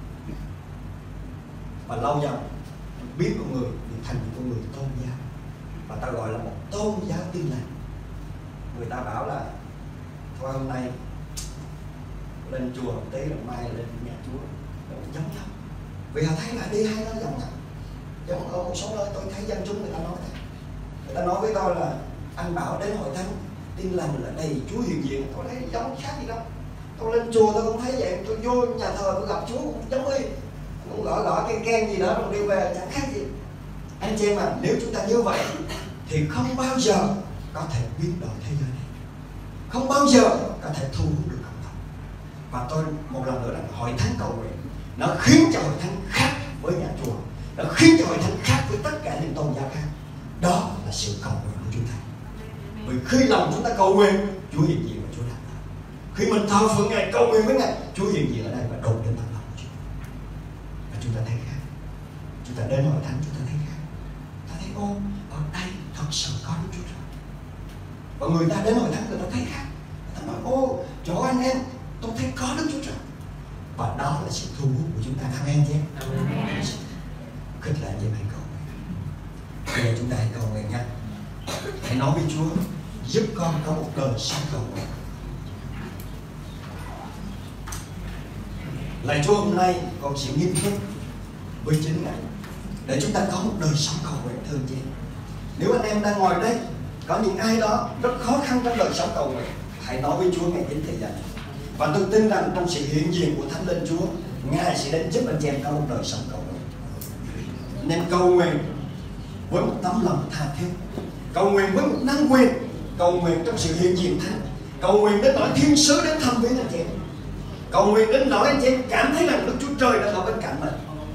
Và lâu dần biết con người thì thành một con người tôn giáo, và ta gọi là một tôn giáo tin lành. Người ta bảo là thôi hôm nay lên chùa một tí rồi mai lên nhà Chúa, giống nhau. Vì họ thấy là đi hai nó giống nhau. Giống ở một số nơi tôi thấy dân chúng người ta nói thế. Người ta nói với tôi là anh bảo đến hội thánh tin lành là đầy Chúa hiện diện, tôi thấy giống khác gì đâu. Tôi lên chùa tôi cũng thấy vậy, tôi vô nhà thờ tôi gặp Chúa cũng giống y, cũng gõ gõ ken ken gì đó rồi đi về chẳng khác gì. Anh chị em mà nếu chúng ta như vậy thì không bao giờ có thể biến đổi thế giới này, không bao giờ có thể thu hút được cộng đồng. Và tôi một lần nữa là hội thánh cầu nguyện nó khiến cho hội thánh khác với nhà chùa, nó khiến cho hội thánh khác với tất cả những tôn giáo khác. Đó là sự cầu nguyện của chúng ta. Vì khi lòng chúng ta cầu nguyện, Chúa hiện diện và Chúa đáp lời. Khi mình thờ phượng Ngài, cầu nguyện với Ngài, Chúa hiện diện ở đây và đổ đến tận lòng của chúng ta. Và chúng ta thấy khác. Chúng ta đến hội thánh chúng ta thấy khác. Ta thấy ô, ở đây thật sự có Đức Chúa Trời. Và người ta đến hội thánh người ta thấy khác. Người ta nói ô, chỗ anh em tôi thấy có Đức Chúa Trời. Và đó là sự thu hút của chúng ta. Amen chứ? Amen. Khích lệ như vậy cầu nguyện. Bây giờ chúng ta hãy cầu nguyện nha. Hãy nói với Chúa, giúp con có một đời sống cầu nguyện. Lạy Chúa, hôm nay con sẽ nghiêm túc với chính Ngài để chúng ta có một đời sống cầu nguyện, thưa anh chị. Nếu anh em đang ngồi đây, có những ai đó rất khó khăn trong đời sống cầu nguyện, hãy nói với Chúa ngày chính thời gian. Và tôi tin rằng trong sự hiện diện của Thánh Linh Chúa, Ngài sẽ đến giúp anh chị em có một đời sống cầu nguyện. Nên cầu nguyện với một tấm lòng tha thiết, cầu nguyện với một năng quyền, cầu nguyện trong sự hiện diện Thánh, cầu nguyện đến nỗi thiên sứ đến thăm viếng anh chị em, cầu nguyện đến nỗi anh chị em cảm thấy rằng Đức Chúa Trời đang ở bên cạnh mình.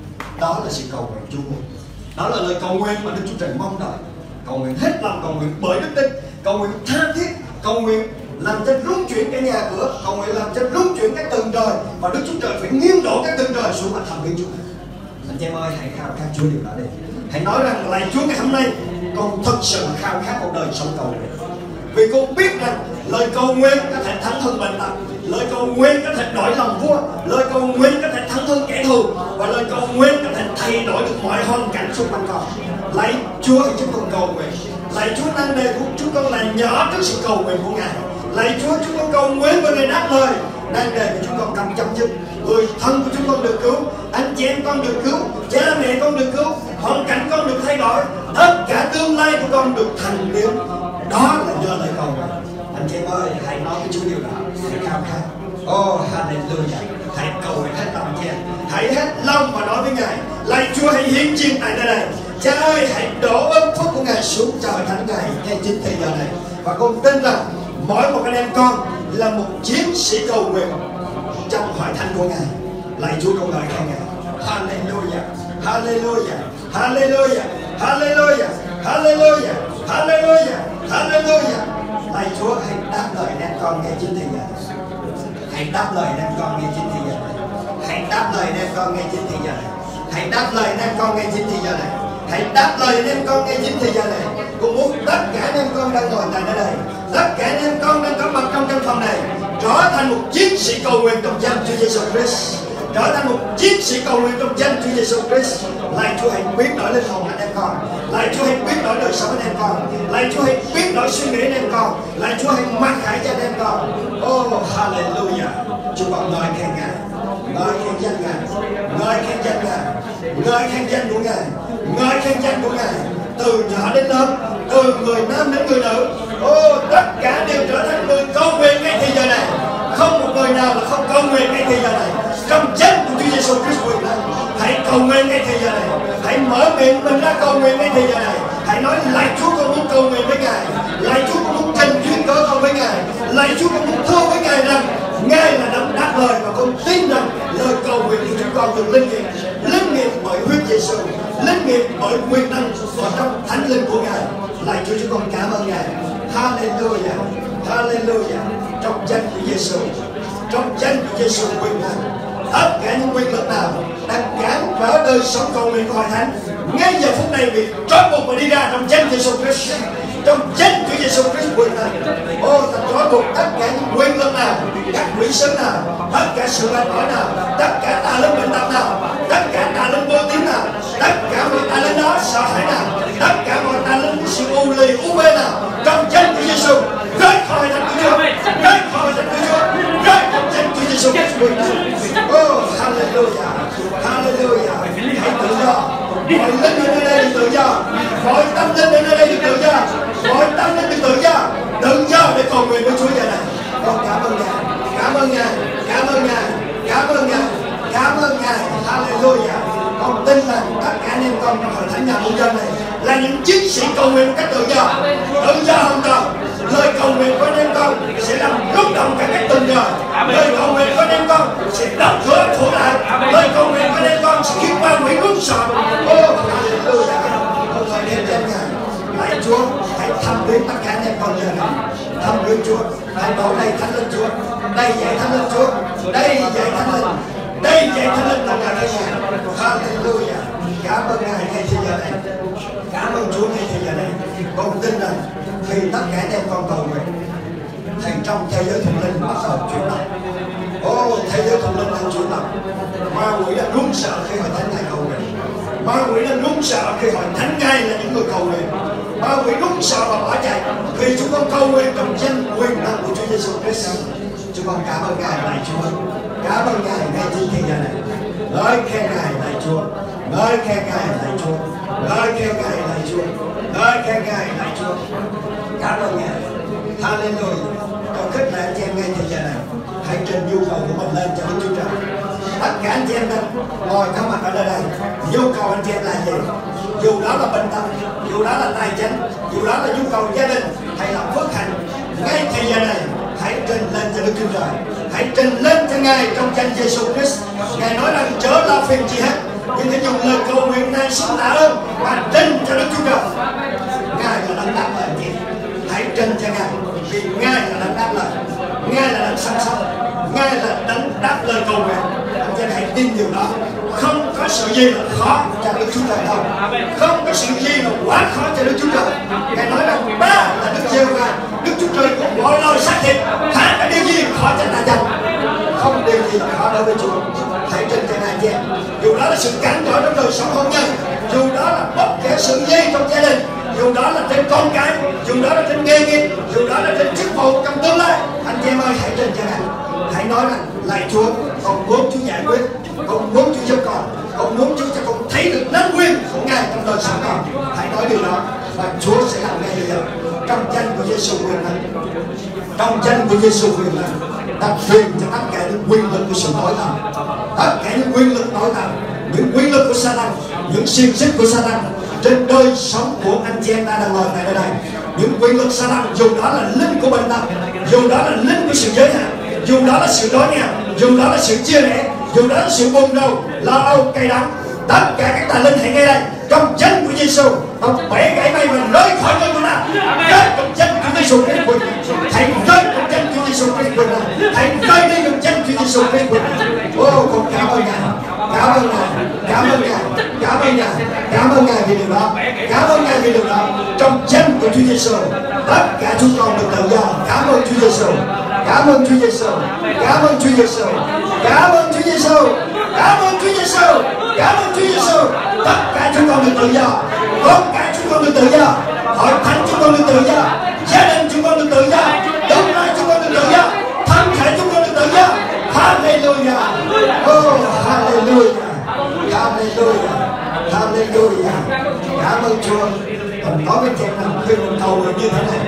Đó là sự cầu nguyện Chúa nguyện. Đó là lời cầu nguyện mà Đức Chúa Trời mong đợi. Cầu nguyện hết lòng, cầu nguyện bởi đức tin, cầu nguyện tha thiết, cầu nguyện làm cho rung chuyển cả nhà cửa, cầu nguyện làm cho rung chuyển các tầng trời, và Đức Chúa Trời phải nghiêng đổ các tầng trời xuống mà thăm viếng chúng ta. Anh chị em ơi, hãy khao khát Chúa điều đó đi. Hãy nói rằng lạy Chúa, ngày hôm nay con thật sự khao khát một đời sống cầu nguyện, vì con biết rằng lời cầu nguyện có thể thắng hơn bệnh tật, lời cầu nguyện có thể đổi lòng vua, lời cầu nguyện có thể thắng hơn kẻ thù, và lời cầu nguyện có thể thay đổi được mọi hoàn cảnh xung quanh con. Lạy Chúa, hãy chúng con cầu nguyện. Lạy Chúa, nan đề của chúng con là nhỏ trước sự cầu nguyện của Ngài. Lạy Chúa, chúng con cầu nguyện và Ngài đáp lời. Nan đề của chúng con cần chấm dứt, người thân của chúng con được cứu, anh chị em con được cứu, cha mẹ con được cứu, hoàn cảnh con được thay đổi, tất cả tương lai của con được thành điệu. Đó là nhờ lời cầu nguyện. Anh chị em ơi, hãy nói với Chúa điều đó, hãy khao khát. Oh hallelujah, hãy cầu nguyện hết lòng anh chị em, hãy hết lòng và nói với Ngài. Lạy Chúa, hãy hiện diện tại nơi này. Cha ơi, hãy đổ ơn phúc của Ngài xuống cho hội thánh Ngài ngay chính thời giờ này. Và con tin rằng mỗi một anh em con là một chiến sĩ cầu nguyện trong hội thánh của Ngài. Lạy Chúa, con ngợi khen Ngài. Hallelujah, hallelujah, hallelujah, hallelujah, hallelujah, hallelujah, hallelujah. Lạy Chúa, hãy đáp lời anh em con ngay chính thời giờ. Hãy đáp lời anh em con ngay chính thời giờ này. Hãy đáp lời anh em con ngay chính thời giờ này. Hãy đáp lời anh em con ngay chính thời giờ này. Hãy đáp lời anh em con ngay chính thời giờ này. Cũng muốn tất cả anh em con đang ngồi tại nơi đây, tất cả anh em con đang có mặt trong căn phòng này, trở thành một chiến sĩ cầu nguyện trong danh Chúa Giêsu Christ, trở thành một chiến sĩ cầu nguyện trong danh Chúa Giêsu Christ. Lạy Chúa, hãy biến đổi linh hồn anh em con. Lạy Chúa, hãy biến đổi đời sống anh em con. Lạy Chúa, hãy biến đổi suy nghĩ anh em con. Lạy Chúa, hãy mặc khải cho anh em con. Oh hallelujah, chúng con ngợi khen Ngài, ngợi khen danh Ngài, ngợi khen danh Ngài, ngợi khen danh của Ngài, ngợi khen danh của Ngài. Từ nhỏ đến lớn, từ người nam đến người nữ, ô tất cả đều trở thành người cầu nguyện ngay thời giờ này. Không một người nào là không cầu nguyện ngay thời giờ này. Trong danh của Chúa Giêsu Christ quyền năng, hãy cầu nguyện ngay thời giờ này. Hãy mở miệng mình ra cầu nguyện ngay thời giờ này. Hãy nói lạy Chúa, con muốn cầu nguyện với Ngài. Lạy Chúa, con muốn trình duyên cớ con với Ngài. Lạy Chúa, con muốn thưa với Ngài rằng Ngài là đấng đáp lời, và con tin rằng lời cầu nguyện của chúng con được linh nghiệm, linh nghiệm bởi huyết Giêsu, linh nghiệm bởi quyền năng và trong thánh linh của Ngài. Lạy Chúa, chúng con cảm ơn Ngài. Hallelujah, hallelujah. Trong danh của Giêsu, trong danh của Giêsu quyền năng, tất cả những quyền lực nào đang cản trở đời sống cầu nguyện của hội thánh ngay giờ phút này bị trói buộc và đi ra trong danh Giêsu Christ, trong danh Chúa Giêsu Christ quyền năng. Ô, ta trói buộc tất cả những quyền lực nào, các quỷ sứ nào, tất cả sự bệnh hỏi nào, tất cả tà linh bệnh tật nào, tất cả tà linh vô tín nào, tất cả mọi tà linh đó sợ hãi nào, tất cả mọi tà linh sự u lì u mê nào, trong danh của Giêsu rơi khỏi thánh của Chúa, rơi khỏi thánh của Chúa, rơi trong danh của Giêsu Christ quyền năng. Oh hallelujah, hallelujah. Hãy tự do, mọi linh ở nơi đây được tự do, mọi tâm linh ở nơi đây được tự do, mọi tâm linh được tự do, tự do để cầu nguyện với Chúa giờ này. Con cảm ơn Ngài, cảm ơn Ngài, cảm ơn Ngài, cảm ơn Ngài, cảm ơn Ngài. Hallelujah. Con tin là tất cả anh em con trong hội thánh nhà công dân này là những chiến sĩ cầu nguyện một cách tự do, tự do hoàn toàn. Lời cầu nguyện của anh em con sẽ làm rung động cả các tầng trời. Lời cầu nguyện của anh em con sẽ đập cửa thổ lại. Lời cầu nguyện của anh em con sẽ khiến ma quỷ run sợ. Oh hallelujah. Con ngợi khen danh Ngài. Lạy Chúa, hãy thăm viếng tất cả anh em con giờ này. Thăm viếng Chúa, hãy đổ đầy thánh linh Chúa, đây dạy thánh linh Chúa, đây dạy thánh linh, đây dạy thánh linh là Ngài khen Ngài. Hallelujah. Cảm ơn Ngài ngay thời giờ này, cảm ơn Chúa ngay thời giờ này. Con tin rằng khi tất cả anh em con cầu nguyện thì trong thế giới thuộc linh bắt đầu chuyển động. Ô, oh, thế giới thuộc linh đang chuyển động. Ma quỷ đã run sợ khi hội thánh Ngài cầu nguyện. Ma quỷ đã run sợ khi hội thánh Ngài là những người cầu nguyện. Ma quỷ run sợ và bỏ chạy khi chúng con cầu nguyện trong danh quyền năng của Chúa Giêsu Christ. Chúng con cảm ơn Ngài lạy Chúa, cảm ơn Ngài ngay trên thế gian này. Ngợi khen Ngài lạy Chúa, ngợi khen Ngài lạy Chúa, ngợi khen Ngài lạy Chúa, ngợi khen Ngài lạy Chúa. Cảm ơn Ngài. Hallelujah. Con khích lệ anh chị em ngay thời giờ này, hãy trình nhu cầu của mình lên cho Đức Chúa Trời. Tất cả anh chị em đang ngồi có mặt ở nơi đây, nhu cầu anh chị em là gì? Dù đó là bệnh tật, dù đó là tài chính, dù đó là nhu cầu gia đình hay là phước hạnh, ngay thời gian này hãy trình lên cho Đức Chúa Trời, hãy trình lên cho Ngài trong danh Giêsu Christ. Ngài nói rằng chớ lo phiền chi hết, nhưng hãy dùng lời cầu nguyện này xứng tả ơn và trình cho Đức Chúa Trời. Ngài là đấng đáp lời chị, hãy trình cho Ngài, vì Ngài là đấng đáp lời, Ngài là đấng sẵn sàng, Ngài là đấng đáp lời cầu nguyện. Anh chị hãy tin điều đó. Không có sự gì là khó cho Đức Chúa Trời đâu, không có sự gì là quá khó cho Đức Chúa Trời. Ngài nói rằng ta là Đức Giê-hô-va, Đức Chúa Trời cũng mọi lời xác thịt, há có điều gì khó cho ta chăng? Không điều gì là khó đối với Chúa. Hãy trình cho Ngài chị em. Dù đó là sự cản trở trong đời sống hôn nhân, dù đó là bất kể sự gì trong gia đình, dù đó là trên con cái, dù đó là trên nghề nghiệp, dù đó là trên chức vụ trong tương lai, anh chị em ơi hãy trình cho Ngài. Hãy nói rằng lạy Chúa, con muốn Chúa giải quyết, con muốn Chúa giúp con, con muốn Chúa cho con thấy được năng quyền của Ngài trong đời sống con. Hãy nói điều đó và Chúa sẽ làm ngay bây giờ. Trong danh của Giêsu quyền năng, trong danh của Giêsu quyền năng, ta truyền cho tất cả những quyền lực của sự tối tăm, tất cả những quyền lực tối tăm, những quyền lực của Satan, những xiềng xích của Satan trên đời sống của anh chị em ta đang ngồi tại nơi đây. Những quyền lực Satan, dù đó là linh của bệnh tật, dù đó là linh của sự giới hạn, dù đó là sự đói nghèo, dù đó là sự chia rẽ, dù đó là sự buồn rầu, lo âu, cay đắng, tất cả các tà linh hãy ngay đây trong danh của Giêsu, ông bẻ gãy bay và rơi khỏi người chúng ta, rơi trong danh của Giêsu Christ quyền năng, hãy rơi trong danh của Giêsu Christ quyền năng, hãy rơi đi trong danh của Giêsu Christ quyền năng. Ô, con cảm ơn Ngài, cảm ơn Ngài, cảm ơn Ngài, cảm ơn Ngài, cảm ơn Ngài vì điều đó, cảm ơn Ngài vì điều đó. Trong danh của Chúa Giêsu, tất cả chúng con được tự do. Cảm ơn Chúa Giêsu, cảm ơn Chúa Giêsu, cảm ơn Chúa Giêsu, cảm ơn Chúa Giêsu, cảm ơn Chúa Giêsu, cảm ơn Chúa Giêsu. Tất cả chúng con được tự do, con cái chúng con được tự do, hội thánh chúng con được tự do, gia đình chúng con được tự do, tương lai chúng con được tự do, thân thể chúng con được tự do. Hallelujah, oh hallelujah, hallelujah, hallelujah. Cảm ơn Chúa. Còn có cái chuyện là khi mình cầu nguyện như thế này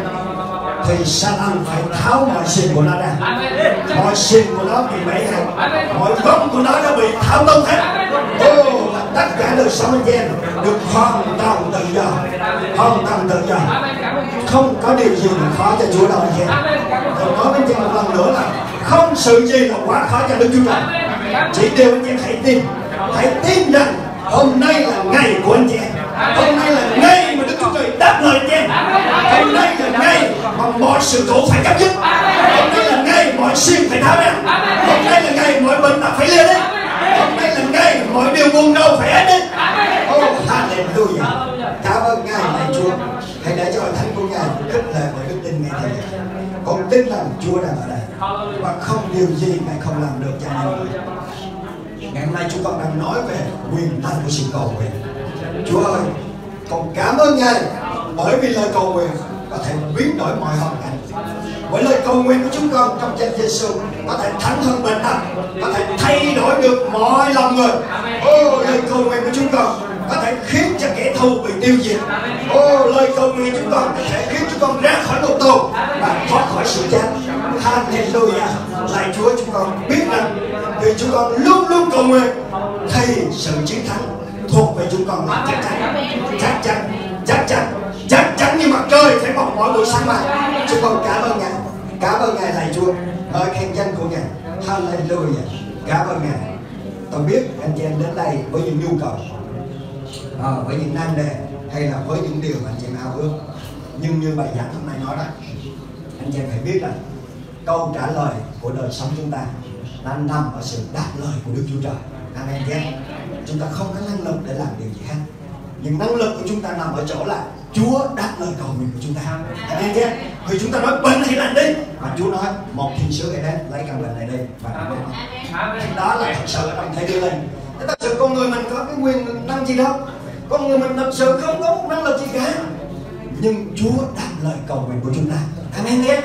thì Satan phải tháo mọi xiềng của nó ra, mọi xiềng của nó bị bẫy hết, mọi gông của nó đã bị tháo tung hết. Ô, tất cả đời sống anh em được hoàn toàn tự do, hoàn toàn tự do. Không có điều gì là khó cho Chúa đâu anh em. Còn nói với anh em một lần nữa là không sự gì là quá khó cho Đức Chúa Trời. Chỉ điều anh em hãy tin, hãy tin rằng hôm nay là ngày của anh em, hôm nay là ngày mà Đức Chúa Trời đáp lời anh em, hôm nay là ngày mà mọi sự cố phải chấm dứt, hôm nay là ngày mọi xiềng phải tháo ra, hôm nay là ngày mọi bệnh tật phải lìa đi, hôm nay là ngày mọi điều buồn đau phải hết đi. Oh hallelujah, cảm ơn Ngài lạy Chúa. Hãy để cho hội thánh của Ngài khích lệ bởi đức tin ngày này. Con tin rằng Chúa đang ở đây và không điều gì Ngài không làm được cho anh. Ngày hôm nay chúng con đang nói về quyền năng của sự cầu nguyện. Chúa ơi, con cảm ơn Ngài bởi vì lời cầu nguyện có thể biến đổi mọi hoàn cảnh. Bởi lời cầu nguyện của chúng con trong danh Giêsu có thể thắng hơn bệnh tật, có thể thay đổi được mọi lòng người. Ô, lời cầu nguyện của chúng con có thể khiến cho kẻ thù bị tiêu diệt. Ô, lời cầu nguyện của chúng con có thể khiến chúng con ra khỏi ngục tù và thoát khỏi sự chết. Hallelujah, lạy Chúa, chúng con biết rằng vì chúng con luôn luôn cầu nguyện thì sự chiến thắng thuộc về chúng con là chắc chắn, chắc chắn, chắc chắn, chắc chắn như mặt trời phải bọc mỗi buổi sáng mai. Chúng con cảm ơn Ngài, cảm ơn Ngài lạy Chúa, ngợi khen danh của Ngài. Hallelujah, cảm ơn Ngài. Tôi biết anh chị em đến đây với những nhu cầu, à, với những nan đề hay là với những điều mà anh chị em ao ước, nhưng như bài giảng hôm nay nói đó, anh chị em phải biết rằng câu trả lời của đời sống chúng ta nó nằm ở sự đáp lời của Đức Chúa Trời. Amen nhé. Chúng ta không có năng lực để làm điều gì hết, nhưng năng lực của chúng ta nằm ở chỗ là Chúa đáp lời cầu nguyện của chúng ta. Amen nhé. Vì chúng ta nói bệnh hãy lành đi, mà Chúa nói một thiên sứ hãy đến lấy căn bệnh này đi và đó là thật sự đồng thể đưa lên. Thật sự con người mình có cái quyền năng gì đâu, con người mình thật sự không có một năng lực gì cả, nhưng Chúa đáp lời cầu nguyện của chúng ta. Amen nhé.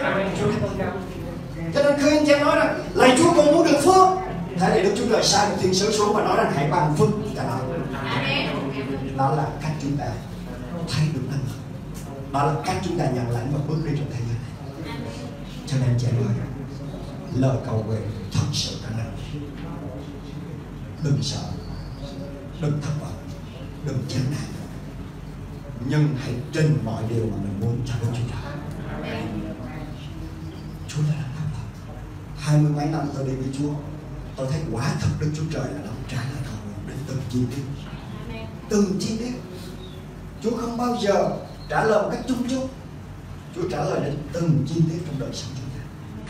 Cho nên khi anh chị nói rằng lạy Chúa con muốn được phước, thế thì Đức Chúa Trời sai một thiên sứ xuống và nói rằng hãy ban phước cho nó. Đó là cách chúng ta thấy được năng lực, đó là cách chúng ta nhận lãnh và bước đi trong thế giới này. Cho nên anh chị nói lời cầu nguyện thật sự có năng lực. Đừng sợ, đừng thất vọng, đừng chán nản, nhưng hãy trình mọi điều mà mình muốn cho Đức Chúa Trời. Chúa đã làm thật lòng. Hai mươi mấy năm tôi đi với Chúa, tôi thấy quả thật Đức Chúa Trời là đấng trả lời cầu nguyện đến từng chi tiết, từng chi tiết. Chúa không bao giờ trả lời một cách chung chung. Chúa trả lời đến từng chi tiết trong đời sống chúng ta.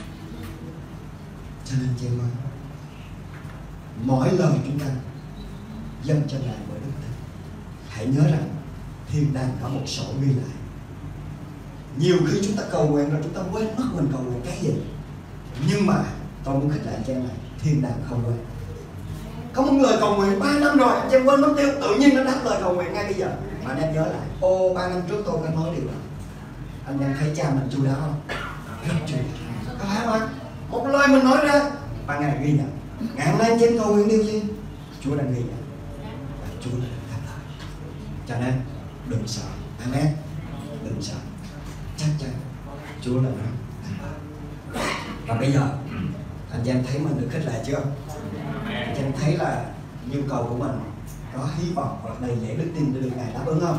Cho nên chị em ơi, mỗi lời chúng ta dâng cho Ngài bởi đức tin, hãy nhớ rằng thiên đàng có một sổ ghi lại. Nhiều khi chúng ta cầu nguyện rồi chúng ta quên mất mình cầu nguyện cái gì. Nhưng mà tôi muốn khích lệ anh chị em này, thiên đàng không quên. Có một lời cầu nguyện ba năm rồi anh chị em quên mất tiêu, tự nhiên nó đáp lời cầu nguyện ngay bây giờ. Mà đem nhớ lại, ô ba năm trước tôi có nói điều đó. Anh em thấy cha mình chu đáo không? Rất chu đáo. Có phải không? Một lời mình nói ra, ba ngày ghi nhận. Ngày hôm nay anh chị em cầu nguyện điều gì? Chúa đang ghi nhận và Chúa đã đáp lời. Cho nên đừng sợ, amen. Đừng sợ, chắc chắn Chúa là nó. Và bây giờ anh chị em thấy mình được khích lệ chưa? Anh chị em thấy là nhu cầu của mình có hy vọng và đầy dẫy đức tin để được Ngài đáp ứng không?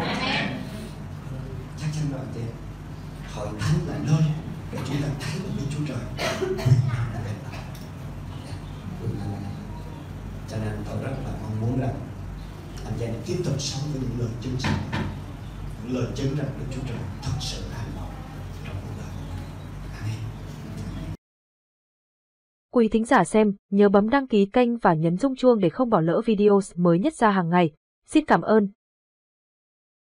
Chắc chắn rồi anh chị em. Hội thánh là nơi để chúng ta thấy được Đức Chúa Trời. Cho nên tôi rất là mong muốn rằng anh chị em tiếp tục sống với những lời chứng sống, những lời chứng rằng Đức Chúa Trời thật sự hành động trong cuộc đời. Amen. Quý thính giả xem, nhớ bấm đăng ký kênh và nhấn rung chuông để không bỏ lỡ video mới nhất ra hàng ngày. Xin cảm ơn.